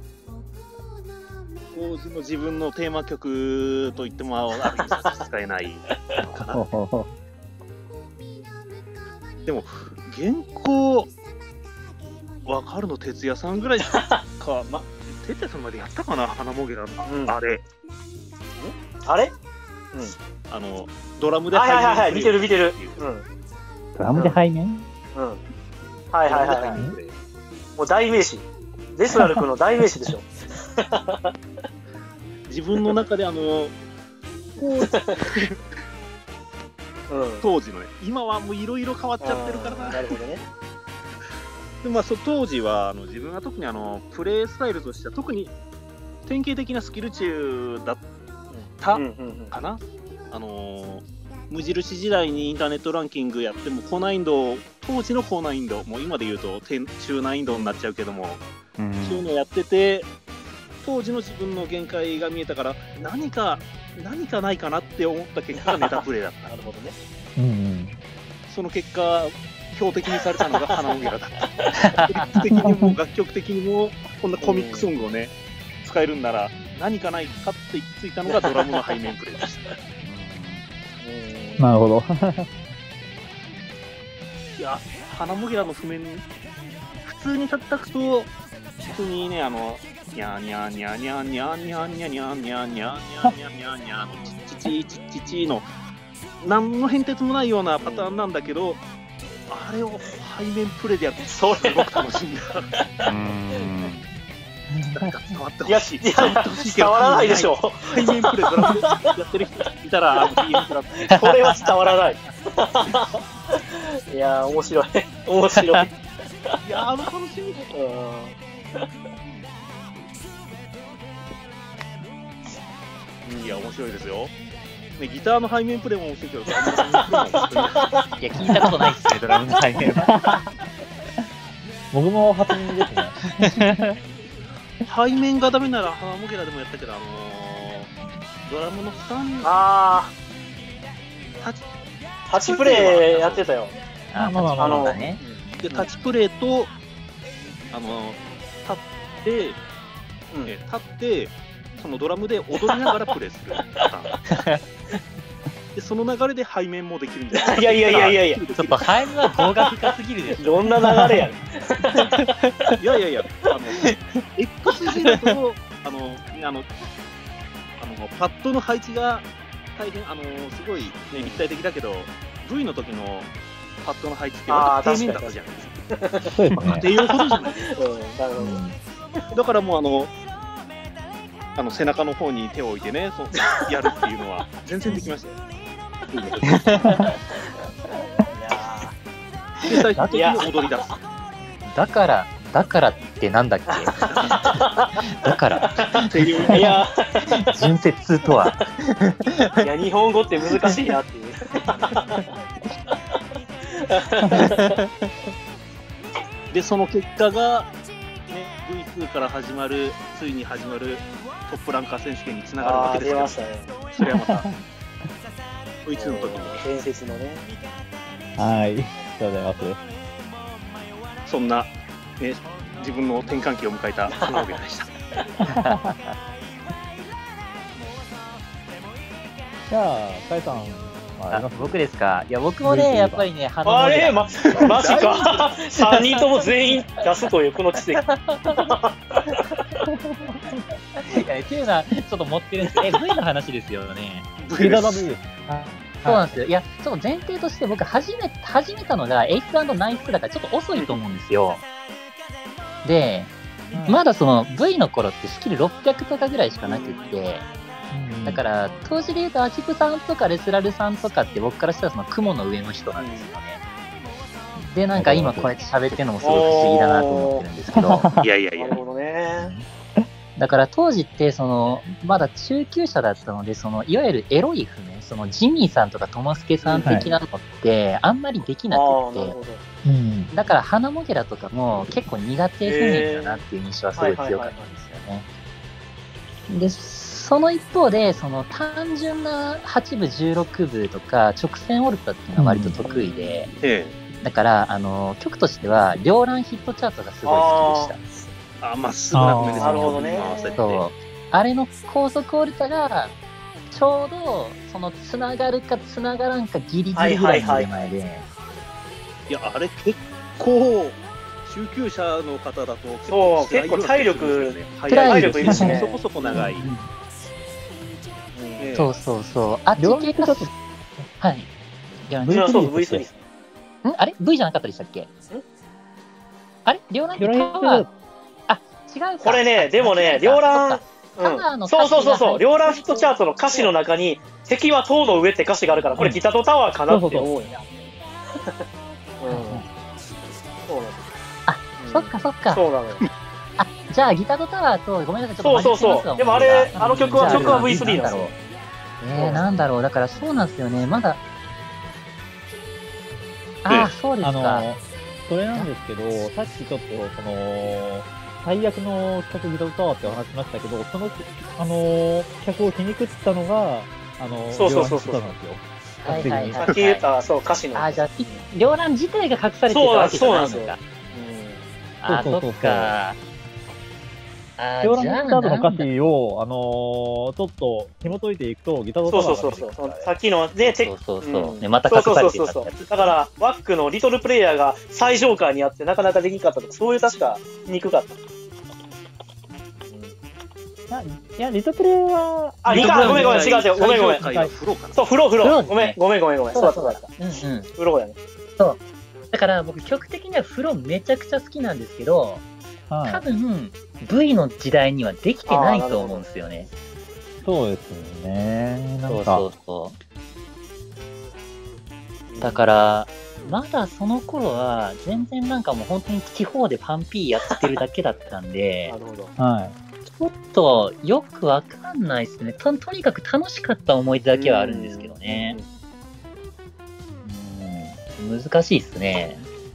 当時の自分のテーマ曲といっても、ある意味差し支えないのかな。でも、原稿、わかるの哲也さんぐらいか、哲也さんまでやったかな、花もげらの、あれ。 あれドラムで背面。はい、見てる。 ドラムで背面？ はい。もう代名詞。レスラル君の代名詞でしょ。 自分の中で当時のね、今はもういろいろ変わっちゃってるからな。 なるほどね。 でまあ、当時は自分が特にプレースタイルとしては特に典型的なスキル中だったかな。無印時代にインターネットランキングやっても高難易度、当時の高難易度、もう今で言うと中難易度になっちゃうけども、そういうのをやってて、当時の自分の限界が見えたから、何かないかなって思った結果がネタプレイだった。 なるほどね。 その結果、標的にされたのが花もげらだった。理屈的にも楽曲的にも、こんなコミックソングをね、使えるんなら、何かないかって行き着いたのがドラムの背面プレイでした。 なるほど。 いや、花もげらの譜面、普通に叩くと、普通にね、にゃーにゃーにゃーにゃーにゃーにゃーにゃーにゃーにゃーにゃーにゃーにゃーにゃーにゃーのチッチチチの、何の変哲もないようなパターンなんだけど、あれを背面プレイでやって、すごく楽しんだ。伝わってほしい。伝わらないでしょ。 背面プレイドラムやってる人いたら、 これは伝わらない。いやー、面白い。いやー、楽しみ。いや、面白いですよ。ね、ギターの背面プレイも面白いけど、ドラムの背面プレイも面白い。 いや、聞いたことないっすね、ドラムの背面は。 僕も初耳ですね。 背面がダメなら花もげらでもやったけど、ドラムのスタンタチプレイやってたよ。 でタッチプレイと立ってそのドラムで踊りながらプレイするパターン。でその流れで背面もできるんじゃない？ いや。 ちょっと背面は合学深すぎるでしょ。 どんな流れやねん。 いや、XG だとパッドの配置が大変すごい、ね、立体的だけど V の時のパッドの配置って底面だったじゃないですか。 そうですね。 家庭用ほどじゃない。だからもう背中の方に手を置いてね、やるっていうのは全然できましたよ。で最終的に踊り出す。 だからってなんだっけ？だからいや純説とは。 いや、日本語って難しいなっていう。 でその結果が、ね、V2 からついに始まるトップランカー選手権につながるわけですよ。それはまた V2 の時に伝説のね。 はい、ありがとうございます。 そんな、ね、自分の転換期を迎えた花帯でした。 じゃあ、かえさん僕ですか？いや、僕もね、やっぱりね、 マジか3人とも全員出すというこの奇跡。 っていうのはちょっと持ってるんですけど、V の話ですよね。 V です。 そうなんですよ。いや、ちょっと前提として僕始めたのがエイス&ナイスだからちょっと遅いと思うんですよ。で、まだその V の頃ってスキル600とかぐらいしかなくって、 だから、当時で言うと、アキプさんとかレスラルさんとかって僕からしたらその雲の上の人なんですよね。で、なんか今こうやって喋ってるのもすごい不思議だなと思ってるんですけど。 いやいやいや。 なるほどね。 だから当時って、まだ中級者だったので、いわゆるエロい譜面、ジミーさんとかトモスケさん的なのって、あんまりできなくて、だから花もげらとかも結構苦手譜面だなっていう印象はすごい強かったんですよね。で、その一方で、単純な8部、16部とか、直線オルタっていうのは割と得意で、だから、曲としては、両乱ヒットチャートがすごい好きでした。 まっすぐな譜面ですね。 なるほどね。 そう。あれの高速オルタが、ちょうど、つながるかつながらんかギリギリぐらいの手前で。 いや、あれ結構、中級者の方だと結構体力いるしね。 そこそこ長い。 そうそうそう。あっち系が、はい。 V3。 あれ ?V じゃなかったでしたっけ？あれ両乱ってパワー、違うか。 これね、でもね、両乱、そう、両乱ヒットチャートの歌詞の中に、敵は塔の上って歌詞があるから、これギタドタワーかなって思うんや。 そっかそっか。 そうなのよ。 じゃあギタドタワーと、ごめんなさい、ちょっとそう。でもあの曲は V3 なんですよ。 なんだろう、だからそうなんですよね、まだ。そうですか。 それなんですけど、さっきちょっと、最悪の企画ギタドタワーってお話しましたけど、その、企画を皮肉ったのが、 そう。 なんですよ。 さっき言った、歌詞の。 じゃあ、両乱自体が隠されてるわけじゃないのか。そっか。 両乱ヒットチャートの歌詞を、ちょっと紐解いていくと、ギタドタワーがそう。さっきのね、 また隠されてる。 だから、ワックのリトルプレイヤーが最上階にあって、なかなかできなかったとか、そういう確か、皮肉かった。 いや、リトプレイは、 ごめん、違う。ごめん。そう、風呂。ごめん。そうだ。風呂やね。 そう。だから僕、曲的には風呂めちゃくちゃ好きなんですけど、多分、V の時代にはできてないと思うんですよね。 そうですよね。 そう。だから、まだその頃は、全然なんかもう本当に地方でパンピーやってるだけだったんで、 なるほど。 ちょっとよくわかんないですね。とにかく楽しかった思い出だけはあるんですけどね。難しいっすね。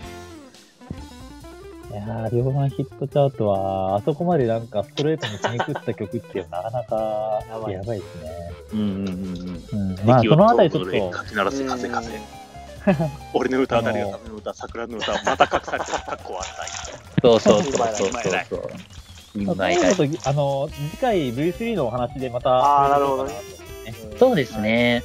いやー、両乱ヒットチャートは、あそこまでなんかストレートに皮肉った曲ってなかなかやばいですね。まあ、そのあたりちょっと。 かき鳴らせ風。俺の歌あたりが俺の歌、桜の歌、また隠されてる、かっこ悪い。 そう。 次回 V3 のお話でまた。 なるほどね。 そうですね。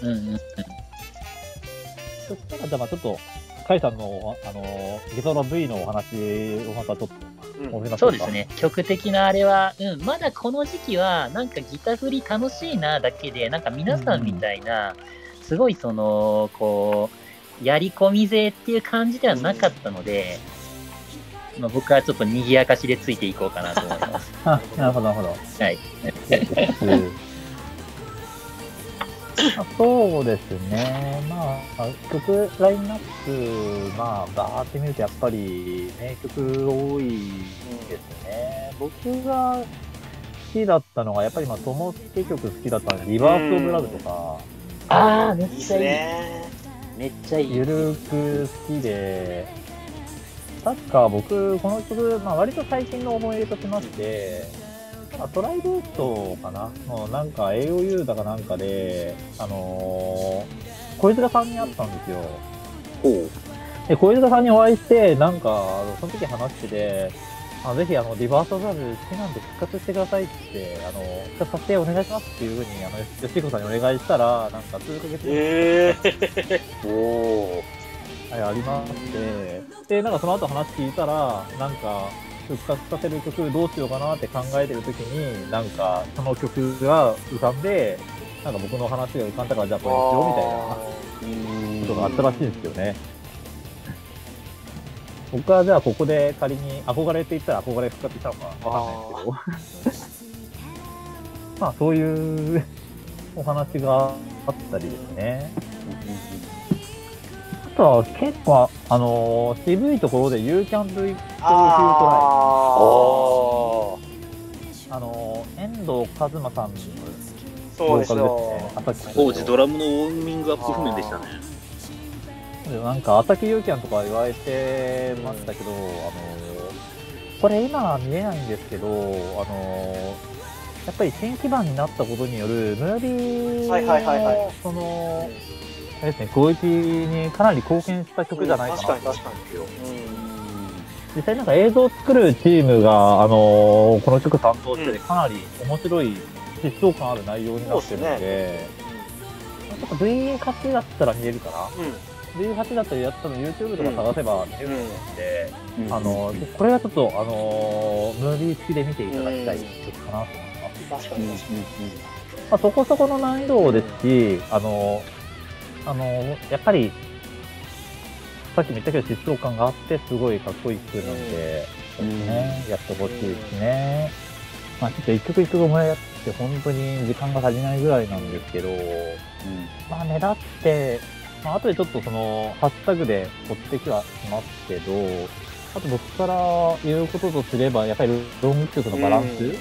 そしたら、じゃあちょっと、カイさんの、ゲトロ V のお話をまたちょっと、 そうですね。曲的なあれは、まだこの時期は、なんかギタ振り楽しいなだけで、なんか皆さんみたいな、すごいやり込み勢っていう感じではなかったので、僕はちょっと賑やかしでついていこうかなと思います。 なるほど。 はい。 そうですね。曲ラインナップ、バーって見るとやっぱり名曲多いですね。僕が好きだったのが、やっぱりトモスケ曲好きだったので、リバースオブラブとか。 めっちゃいい。めっちゃいい。 ゆるく好きで、確か僕、この曲、割と最近の思い出としまして、トライブートかななんか AOU だかなんかで、小泉さんに会ったんですよ。で、小泉さんにお会いして、なんか、その時話してて、ぜひ、リバースオブラブ好きなんで復活してくださいって、復活させてお願いしますっていうふうに、吉彦さんにお願いしたら、なんか数ヶ月ありまして、で、なんかその後話聞いたら、なんか、復活させる曲どうしようかなって考えてる時に、なんか、その曲が浮かんで、なんか僕の話が浮かんだから、じゃあこれしようみたいなことがあったらしいんですよね。僕はじゃあここで仮に憧れって言ったら憧れ復活したのかわかんないですけど。そういうお話があったりですね。あとは結構、渋いところで You Can Do It If You Try。遠藤和馬さんのそうですよ。 当時ドラムのウォーミングアップ譜面でしたね。 なんか、朝木ユーキャンとか言われてましたけど、これ今は見えないんですけど、やっぱり新基盤になったことによるムービーの、その、あれですね、クオリティにかなり貢献した曲じゃないかなと思うんですよ。実際なんか映像を作るチームが、この曲担当しててかなり面白い疾走感ある内容になってるので、ちょっと V8 だったら見えるかな。V8 だったりやったの YouTube とか探せば見えると思うんで、これはちょっと、ムービー付きで見ていただきたい曲かなと思います。 確かに。 まあ、そこそこの難易度ですし、やっぱり、さっきも言ったけど疾走感があって、すごいかっこいい曲なんで、やってほしいですね。まあちょっと一曲一曲もやって本当に時間が足りないぐらいなんですけど、まあ目立って、まあ後でちょっとその、ハッシュタグで追ってきはしますけど、あと僕から言うこととすれば、やっぱりロング曲のバランス、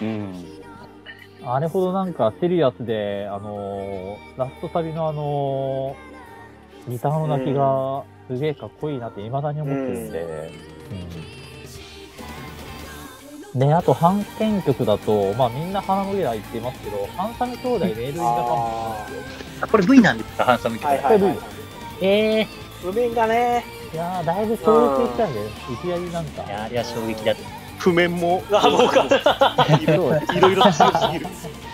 あれほどなんかシリアスで、ラストサビのギターの鳴きがすげえかっこいいなって未だに思ってるんで、で、あと、反転曲だと、まあみんな花のゲラ言ってますけど、ハンサム兄弟メールインダカもですよ。これ V なんですか、ハンサム兄弟。 これ V。 譜面がね。 いやー、だいぶ衝撃したんで、いきなりなんか。 いや、あれは衝撃だった。 譜面も、 僕はいろいろ強すぎる。 確かに。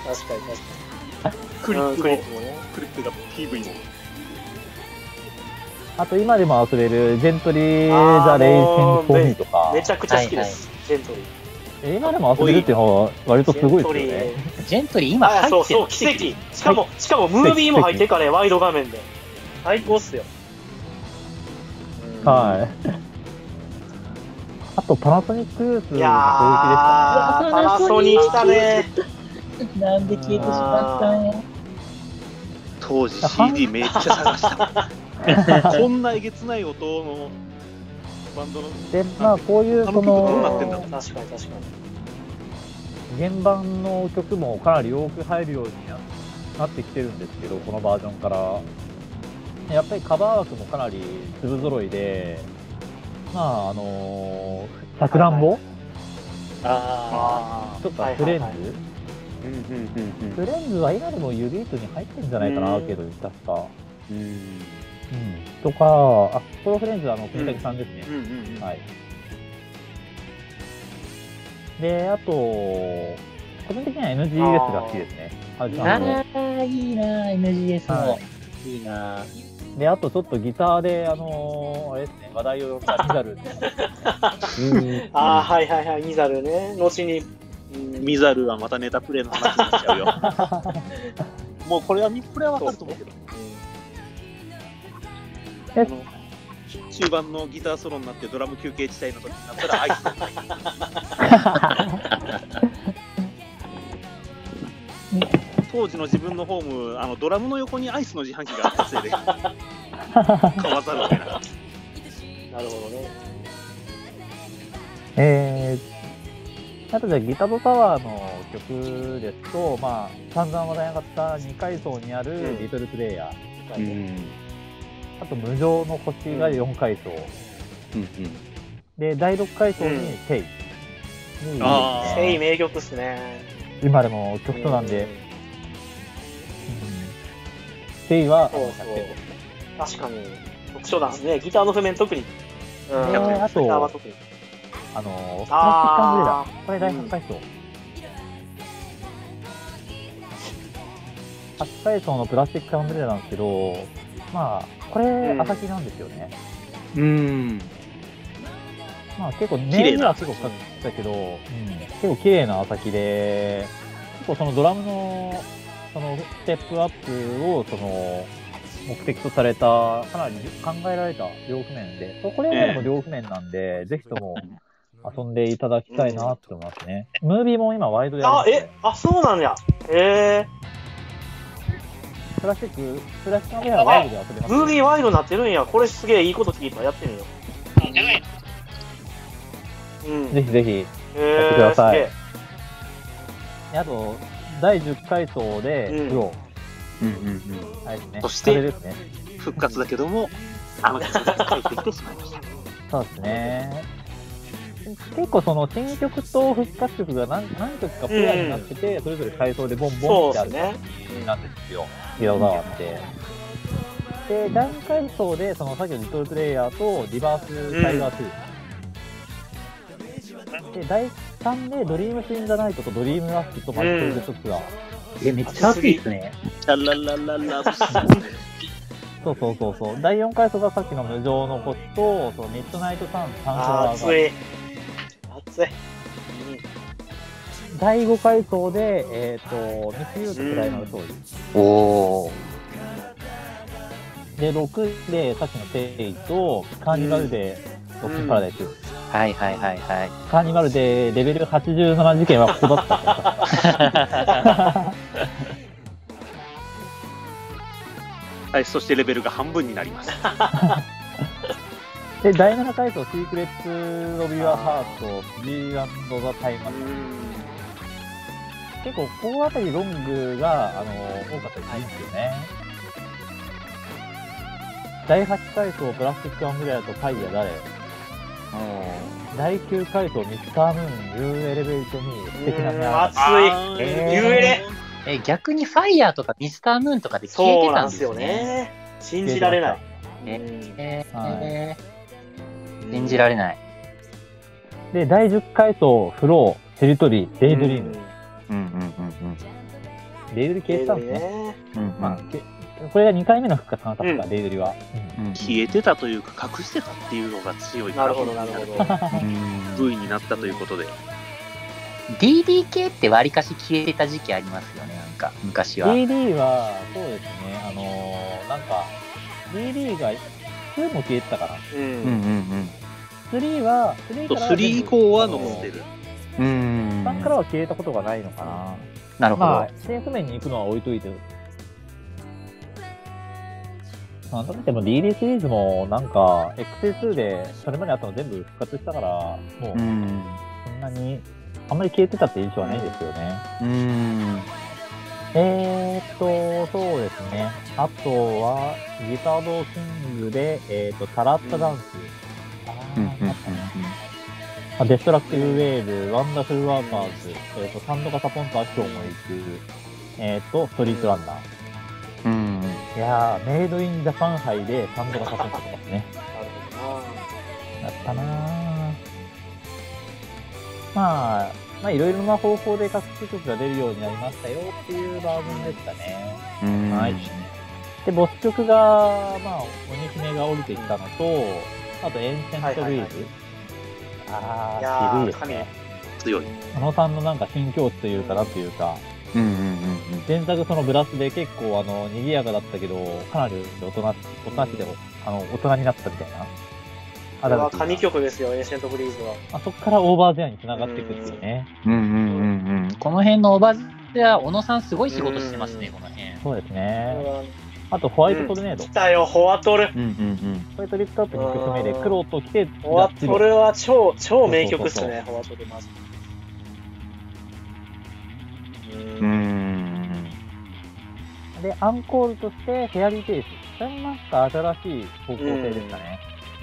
クリップもね。クリップが PV も。 あと、今でも遊べる、ジェントリー・ザ・レイシン・フォーミーとか。 めちゃくちゃ好きです、ジェントリー。 今でも遊べるっていうのは割とすごいですよね。 ジェントリー今入ってる。 そう、奇跡。しかもムービーも入ってからワイド画面で。最高っすよ。 はい。あと、パナソニックユースの攻撃でしたね。 いやー、パナソニ来たね。 なんで消えてしまったんや。 当時 CD めっちゃ探した。こんなえげつない音のバンドの。 で、まあ、こういう、 どうなってんだろう。 確かに。 原版の曲もかなり多く入るようになってきてるんですけど、このバージョンから。やっぱりカバー枠もかなり粒揃いで、まあ、さくらんぼとかフレンズフレンズは今でもユリートに入ってるんじゃないかな、けど、確か。とか、このフレンズは国崎さんですね。はい。で、あと、個人的には NGS が好きですね。 いいな NGS も。いいなで、あとちょっとギターで、あれですね、話題を呼んだニザル。 はい、ニザルね。後に。 ミザルはまたネタプレイの話になっちゃうよ。もうこれはわかると思うけど。中盤のギターソロになってドラム休憩地帯の時になったらアイスが当時の自分のホーム、ドラムの横にアイスの自販機があったせいで買わざるを得なかった。 なるほどね。 あとじゃあギターとパワーの曲ですと、まあ、散々話題に上がった2階層にあるリトルプレイヤー。あと、無常の星が4階層。で、第6階層にセイ。 セイ名曲っすね。 今でも曲となんで。セイは、 確かに、特徴なんですね。ギターの譜面特に。 あと、プラスチックアンブレラ。これ第8階層。8階層のプラスチックアンブレラなんですけど、まあ、これ、朝木なんですよね。まあ結構、ネームは結構かかったけど、結構綺麗な朝木で、結構そのドラムの、そのステップアップを、その、目的とされた、かなり考えられた両譜面で、これも両譜面なんで、ぜひとも遊んでいただきたいなって思いますね。ムービーも今ワイドでやるんですね。 そうなんや。 プラスチックのペアはワイルで遊べます。 ムービーワイルドになってるんや。これすげえいいこと聞いた。やってみよう。うん。 ぜひぜひ、やってください。 であと、第10回層で、プロ。はいですね。 そして、 ですね、 復活だけども、アマチュアが帰ってきてしまいました。 そうですね。結構その新曲と復活曲が何曲かペアになってて、それぞれ階層でボンボンってある感じなんですよ。ギアがあって。で、第2階層で、そのさっきのリトルプレイヤーとリバースタイガー2。で、第3でドリームスインザナイトとドリームラッシュとマジックルデトックが。 めっちゃ熱いですね。 ラララララそう。第4階層がさっきの無情のコスと、そのミッドナイトサンショーが。 熱い。 第5階層で、ミスユーとクライマルソーリー。おー。で、6で、さっきのペイと、カーニバルで、ロックパラダイス。 はい。 カーニバルで、レベル87事件はここだった。 はい、そしてレベルが半分になります。 で、第7階層、シークレッツ・オブ・ユア・ハート、G&ザ・タイム。結構、このあたりロングが、多かったりするんですよね。第8階層、プラスチック・アンブレラとパイヤ・ダレ。第9階層、ミスター・ムーン、ユー・エレベートに素敵な目合熱い。ユーエレ。 逆にファイヤーとかミスター・ムーンとかで消えてたんですよね。 そうなんですよね。信じられない。 信じられない。 で、第10階層、フロー、テリトリー、デイドリーム。デイドリー消えてたんですね。これが2回目の復活が確か、デイドリは。 消えてたというか、隠してたっていうのが強い。 なるほど。 V になったということで。 DDK って割かし消えてた時期ありますよね、なんか、昔は。 DD は、そうですね、なんか、DD が2も消えてたかな。3は、 3以降は残ってる。 3からは消えたことがないのかな。 なるほど。 まあ、センス面に行くのは置いといて。なんだっても DD シリーズもなんか、XA2 でそれまであったの全部復活したから、もう、そんなに、あんまり消えてたって印象はないですよね。そうですね。あとは、ギタードキングで、タラッタダンス。デストラクティブウェーブ、ワンダフルワーカーズ、サンドガサポンとアクションも行く、ストリートランナー。いやー、メイドインジャパン杯でサンドガサポンとかますね。やったなー。まあ、いろいろな方法で各種曲が出るようになりましたよっていうバージョンでしたね。はい。で、ボス曲が、まあ、鬼姫が降りてきたのと、あと、エンセントルイズ。渋いですね。 強い。 小野さんのなんか新境地というかなというか、前作そのブラスで結構賑やかだったけど、かなり大人で大人になったみたいな。 あれは神曲ですよ、エンシェントブリーズは。 そこからオーバーゼアに繋がっていくっていうね。 この辺のオーバーゼア、小野さんすごい仕事してますね、この辺。 そうですね。あと、ホワイトトルネード。 来たよ、ホワトル。 ホワイトリフトアップ2曲目で、黒と来て、 ホワトルは超名曲っすね、ホワトルマジ。 で、アンコールとして、フェアリーテイス。これもなんか新しい方向性でしたね。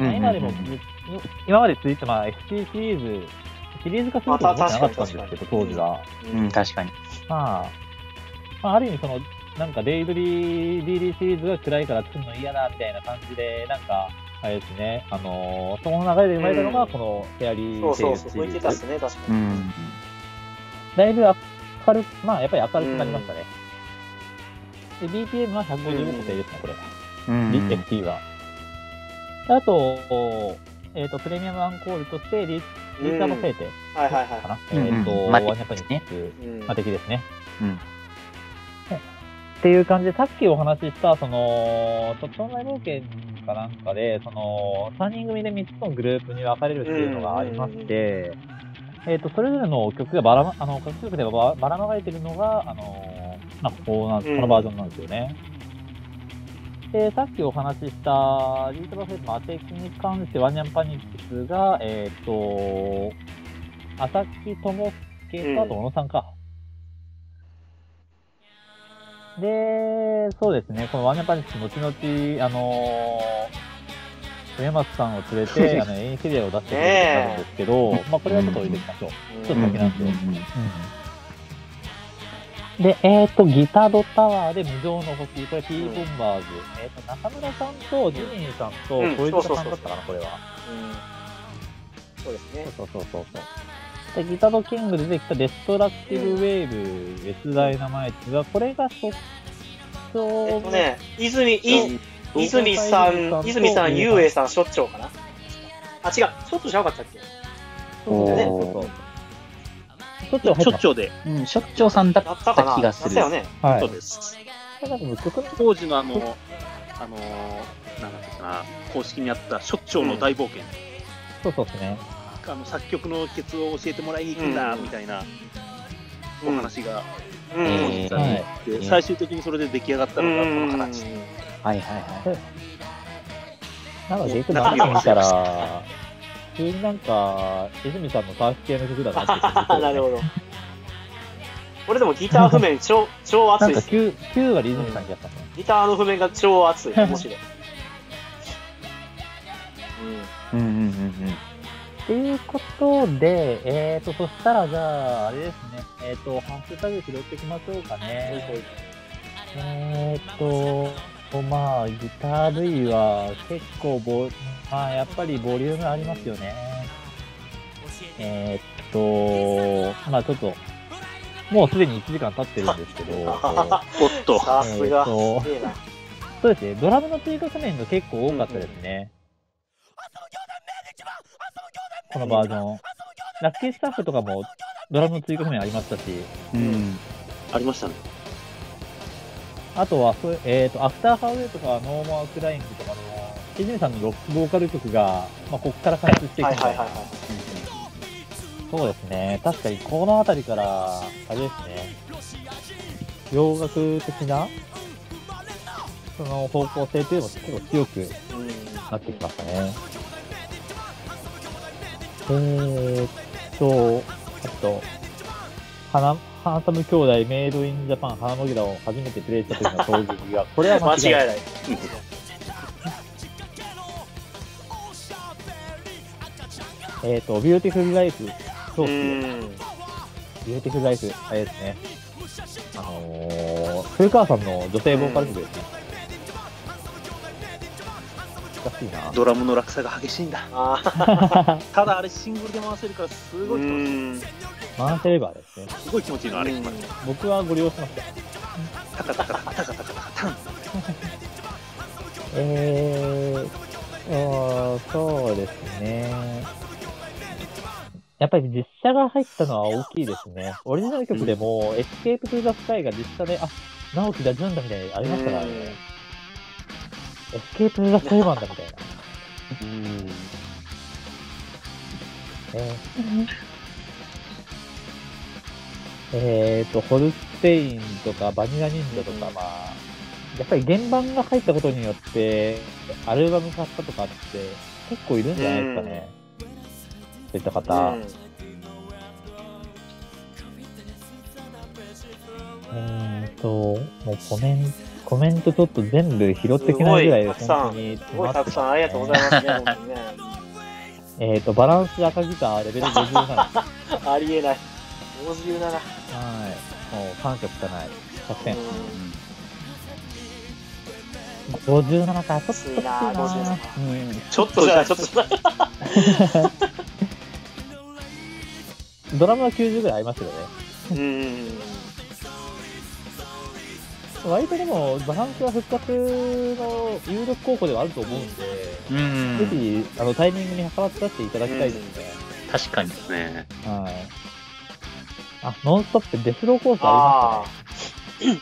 今まで続いて、SC シリーズ化すると思ってなかったんですけど、当時は。 確かに。 ある意味なんかデイドリー DD シリーズが暗いから作るの嫌だみたいな感じで、なんか、あれですね、その流れで生まれたのが、このフェアリーテイルシリーズ。 そう言ってたっすね、確かに。 だいぶやっぱり明るくなりましたね。で、BPM は155個制ですね、これ。FT は。あと、プレミアムアンコールとして、リーターのフェーテかな。ワンジャパニック、マテキですね。っていう感じで、さっきお話しした、ちょっと大冒険かなんかで、3人組で3つのグループに分かれるっていうのがありまして、それぞれの曲が各曲でばらまかれてるのが、このバージョンなんですよね。 で、さっきお話ししたリートバフェルマテキに関してワンニャンパニックスが、朝木智介とあと小野さんか。で、そうですね、このワンニャンパニックス、後々、上松さんを連れて、エインセリアを出してくれるようになるんですけど、まあ、これはちょっと置いておきましょう。ちょっと先なんで。で、ギタドタワーで無情の星、これ P ボンバーズ。中村さんとジミーさんと小池さんだったかな、これは。 そうですね。 そう。で、ギタドキングで出てきたデストラクティブウェーブ、S ダイナマイトが、これが出張。 泉さん、ゆうえいさん、しょっちょうかな。あ、違う、しょっちょうじゃなかったっけ。 そう。しょっちょうで。 しょっちょうさんだった気がする。 そうね。 そうです。当時のなんだっけな、公式にあったしょっちょうの大冒険。 そうですね。 作曲の秘訣を教えてもらいに行くんだみたいなお話が最終的にそれで出来上がったのがこの形。 なので、よく中身見たら、普通になんか、泉さんのターフ系の曲だなってなるほど。これでもギター譜面超熱いです。 9割泉さんやったね。 ギターの譜面が超熱い。面白い。 ということで、そしたらじゃあ、あれですね、ハッシュタグ拾っていきましょうかね。まあ、ギター類は結構やっぱりボリュームありますよね。まあちょっと、もうすでに1時間経ってるんですけど、 おっと、 さすが。 そうですね、ドラムの追加譜面が結構多かったですね。このバージョン。ラッキースタッフとかもドラムの追加譜面ありましたし、 ありましたね。 あとは、アフターハーウェイとかノーマークライングとかの、泉さんのロックボーカル曲が、まあ、ここから開発していくみたいな。そうですね。確かにこの辺りから、あれですね。洋楽的な、その方向性というのも結構強くなってきましたね。あと、ハンサム兄弟メイドインジャパン花のギラを初めてプレイした時の衝撃が、これは間違いない。ビューティフルライフ、そうですね。ビューティフルライフ、あれですね。古川さんの女性ボーカル曲ですね。難しいな。 ドラムの落差が激しいんだ。ただあれシングルで回せるからすごい気持ちいい。 回せればですね。 すごい気持ちいいの、あれ。 僕はご利用しました。 タカタカタカタカタカタン。 そうですね。やっぱり実写が入ったのは大きいですね。オリジナル曲でも、エスケープトゥザスカイが実写で、直樹だ、純だみたいなのありましたからね。エスケープトゥザスカイマンだみたいな。ホルステインとかバニラ忍者とか、まあ、やっぱり原版が入ったことによって、アルバム買ったとかって結構いるんじゃないですかね。そういった方。もうコメントちょっと全部拾ってきないぐらい本当にすごいたくさんありがとうございますね、本当にね。 バランス赤ギターレベル57。 ありえない。57。はい。 もう感謝しかない。100点。57か、ちょっときついな。 ちょっとじゃない、ちょっと。 ドラムは90ぐらいありますよね。割とでも、バランスは復活の有力候補ではあると思うんで、ぜひ、タイミングに計らって出していただきたいですね。 確かにですね。 はい。ノンストップデスローコースあり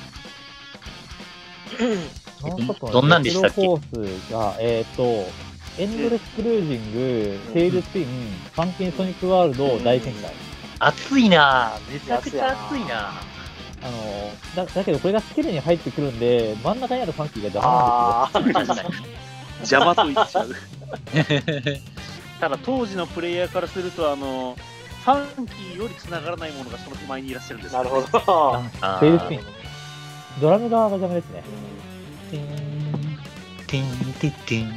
ましたね。ノンストップのデスローコースが、エンドレスクルージング、テイルスピン、ファンキンソニックワールド大展開。 熱いなぁ。めちゃくちゃ熱いなぁ。 だけどこれがスキルに入ってくるんで、真ん中にあるファンキーが邪魔なんですよ。 邪魔と言っちゃう。ただ当時のプレイヤーからするとファンキーより繋がらないものがその手前にいらっしゃるんですよ、 なるほど。 テールスピン。ドラム側が邪魔ですね。 ティンティティン。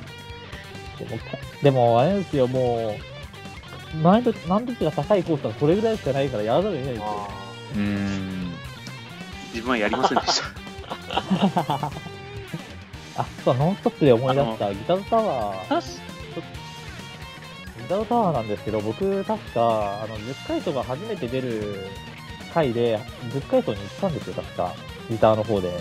でも、あれですよ、もう、難度値が高いコースはそれぐらいしかないからやらざるを得ないですよ。 自分はやりませんでした。 あ、そう、ノンストップで思い出した、ギタータワー。ギタータワーなんですけど、僕、確か、10階層が初めて出る回で、10階層に行ったんですよ、確か。ギターの方で。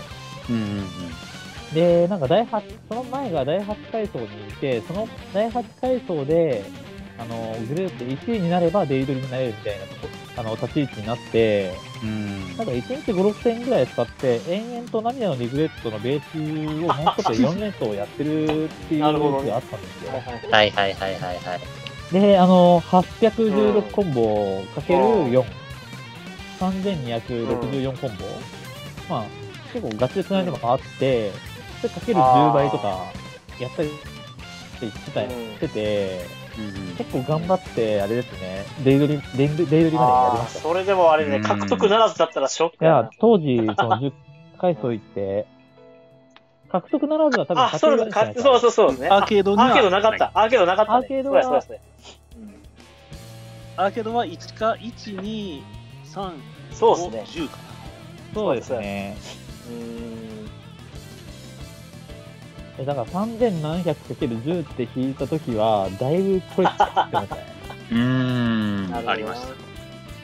で、なんかその前が第8階層にいて、その第8階層で、グループ1位になればデイドリになれるみたいな、立ち位置になって、なんか1日5、6戦ぐらい使って、延々と涙のリグレットのベースをもう一つで4連投やってるっていう時があったんですよ。 はいはい。 で、816コンボかける4。3264コンボ。まあ、結構ガチで繋いでもあって、それかける10倍とかやったりしてて、結構頑張って、あれですね、デイドリまでやりました。 それでもあれね、獲得ならずだったらショックやな。 いや、当時、その10階層行って、獲得ならずは多分そうですね。 アーケードなかった。アーケードなかった。 アーケードは、 アーケードは1か、1、2、3、 そうですね。 10かな。 そうですね。だから3700×10 って引いたときは、だいぶこれ作ってましたね。 ありました。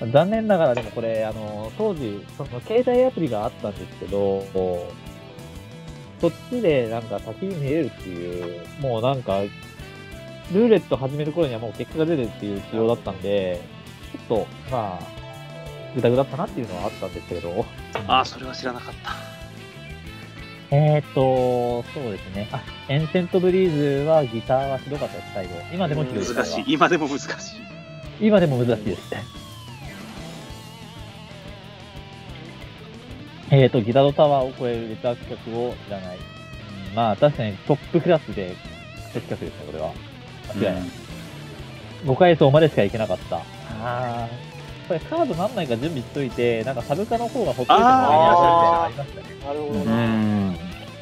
残念ながらでもこれ、当時、その携帯アプリがあったんですけど、そっちでなんか先に見れるっていう、もうなんか、ルーレット始める頃にはもう結果が出るっていう仕様だったんで、ちょっと、まあ、グダグダったなっていうのはあったんですけど。 それは知らなかった。 そうですね。エンセントブリーズはギターはひどかったです、最後。今でもひどいです。 難しい。今でも難しい。 今でも難しいですね。ギタータワーを超えるレター企画を知らない。まあ、確かにトップクラスで企画ですね、これは。間違いない。5階層までしか行けなかった。これカード何枚か準備しといて、なんかサブカの方がほっといてもらいやすいみたいなのありましたね。 なるほどね。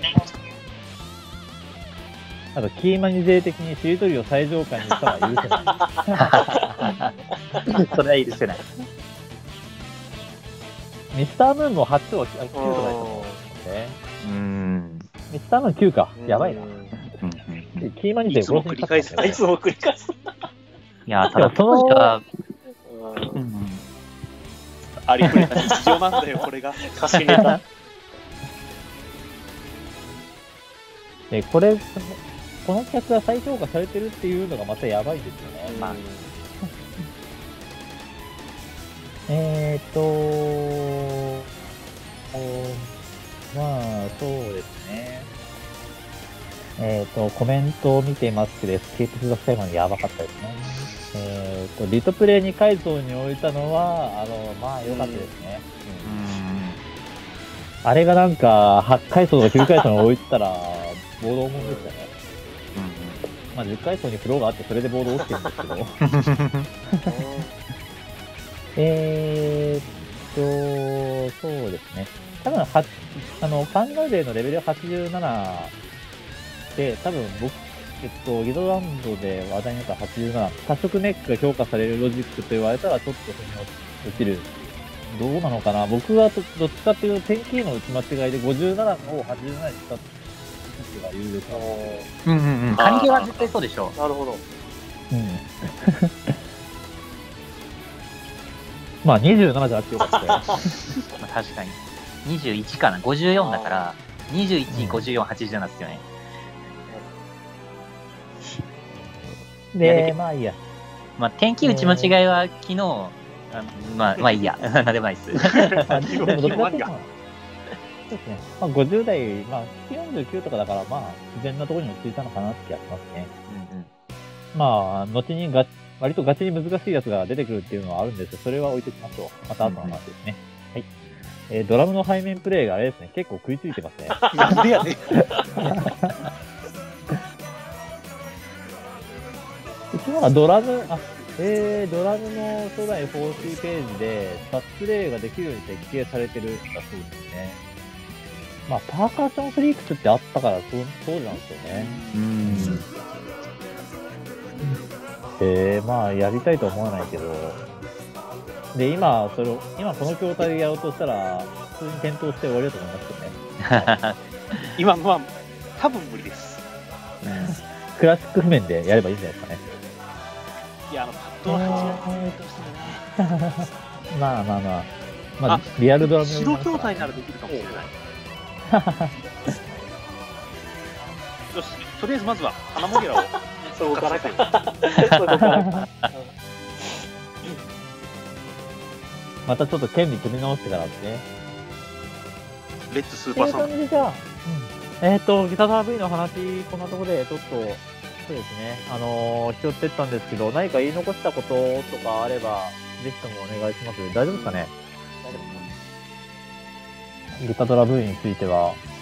あと、キーマニ勢的にしりとりを最上階にしたら許せない。 それは許せない。 ミスタームーンも8とか9とかやったと思うんですね。ミスタームーン9か。やばいな。キーマニ勢を繰り返す。 いつも繰り返す。 いや、ただ当時は、 ありふれた日常なんだよ、これが。 歌詞ネタ。 この企画が再評価されてるっていうのがまたやばいですよね。まあ、そうですね。コメントを見てますけど、エスケープスザスカイマンやばかったですね。リトプレイ2階層に置いたのは、まあ良かったですね。あれがなんか、8階層とか9階層に置いてたら、ボード重いんでしたね。まあ10階層にフローがあって、それでボード落ちてるんですけど。そうですね。多分カンガルデーのレベル87で、多分ギドランドで話題になった87、多色ネックが評価されるロジックと言われたら、ちょっと腑に落ちる。どうなのかな。僕はどっちかっていうと、点キーの打ち間違いで57を87にした時が言うですか。 関係は絶対そうでしょう。 なるほど。 まあ27じゃあってよかったよ。 確かに。21かな。54だから、21、54、87ですよね。 で、まあいいや。 まあ、天気打ち間違いは昨日、まあいいや。なんでもないです。 でもどっちかっていうと、そうですね。まあ50代、まあ49とかだから、まあ自然なところに落ち着いたのかなって気がしますね。まあ、後に割とガチに難しいやつが出てくるっていうのはあるんですけど、それは置いておきましょう。また後の話ですね。はい。 ドラムの背面プレイがあれですね、結構食いついてますね。 なんでやねん。 一応はドラムの初代 4C ページで、スタッツプレイができるように設計されてるんだそうですね。まあ、パーカッションフリークスってあったから、そうなんですよね。まあ、やりたいとは思わないけど、で、今この筐体でやろうとしたら、普通に転倒して終わりだと思いますけどね。 今のは多分無理です。 クラシック譜面でやればいいんじゃないですかね。 いや、パッドの配置がどうしてもね。 まあ、リアルドラム白筐体ならできるかもしれない。よし、とりあえずまずは花モゲラを。 そこからか。そこからか。 またちょっと権利組み直してからですね。 レッツスーパーサン。 じゃあ、ギター V の話、こんなところでちょっと、そうですね、拾ってったんですけど、何か言い残したこととかあれば、ぜひともお願いします。大丈夫ですかね？ギター V については。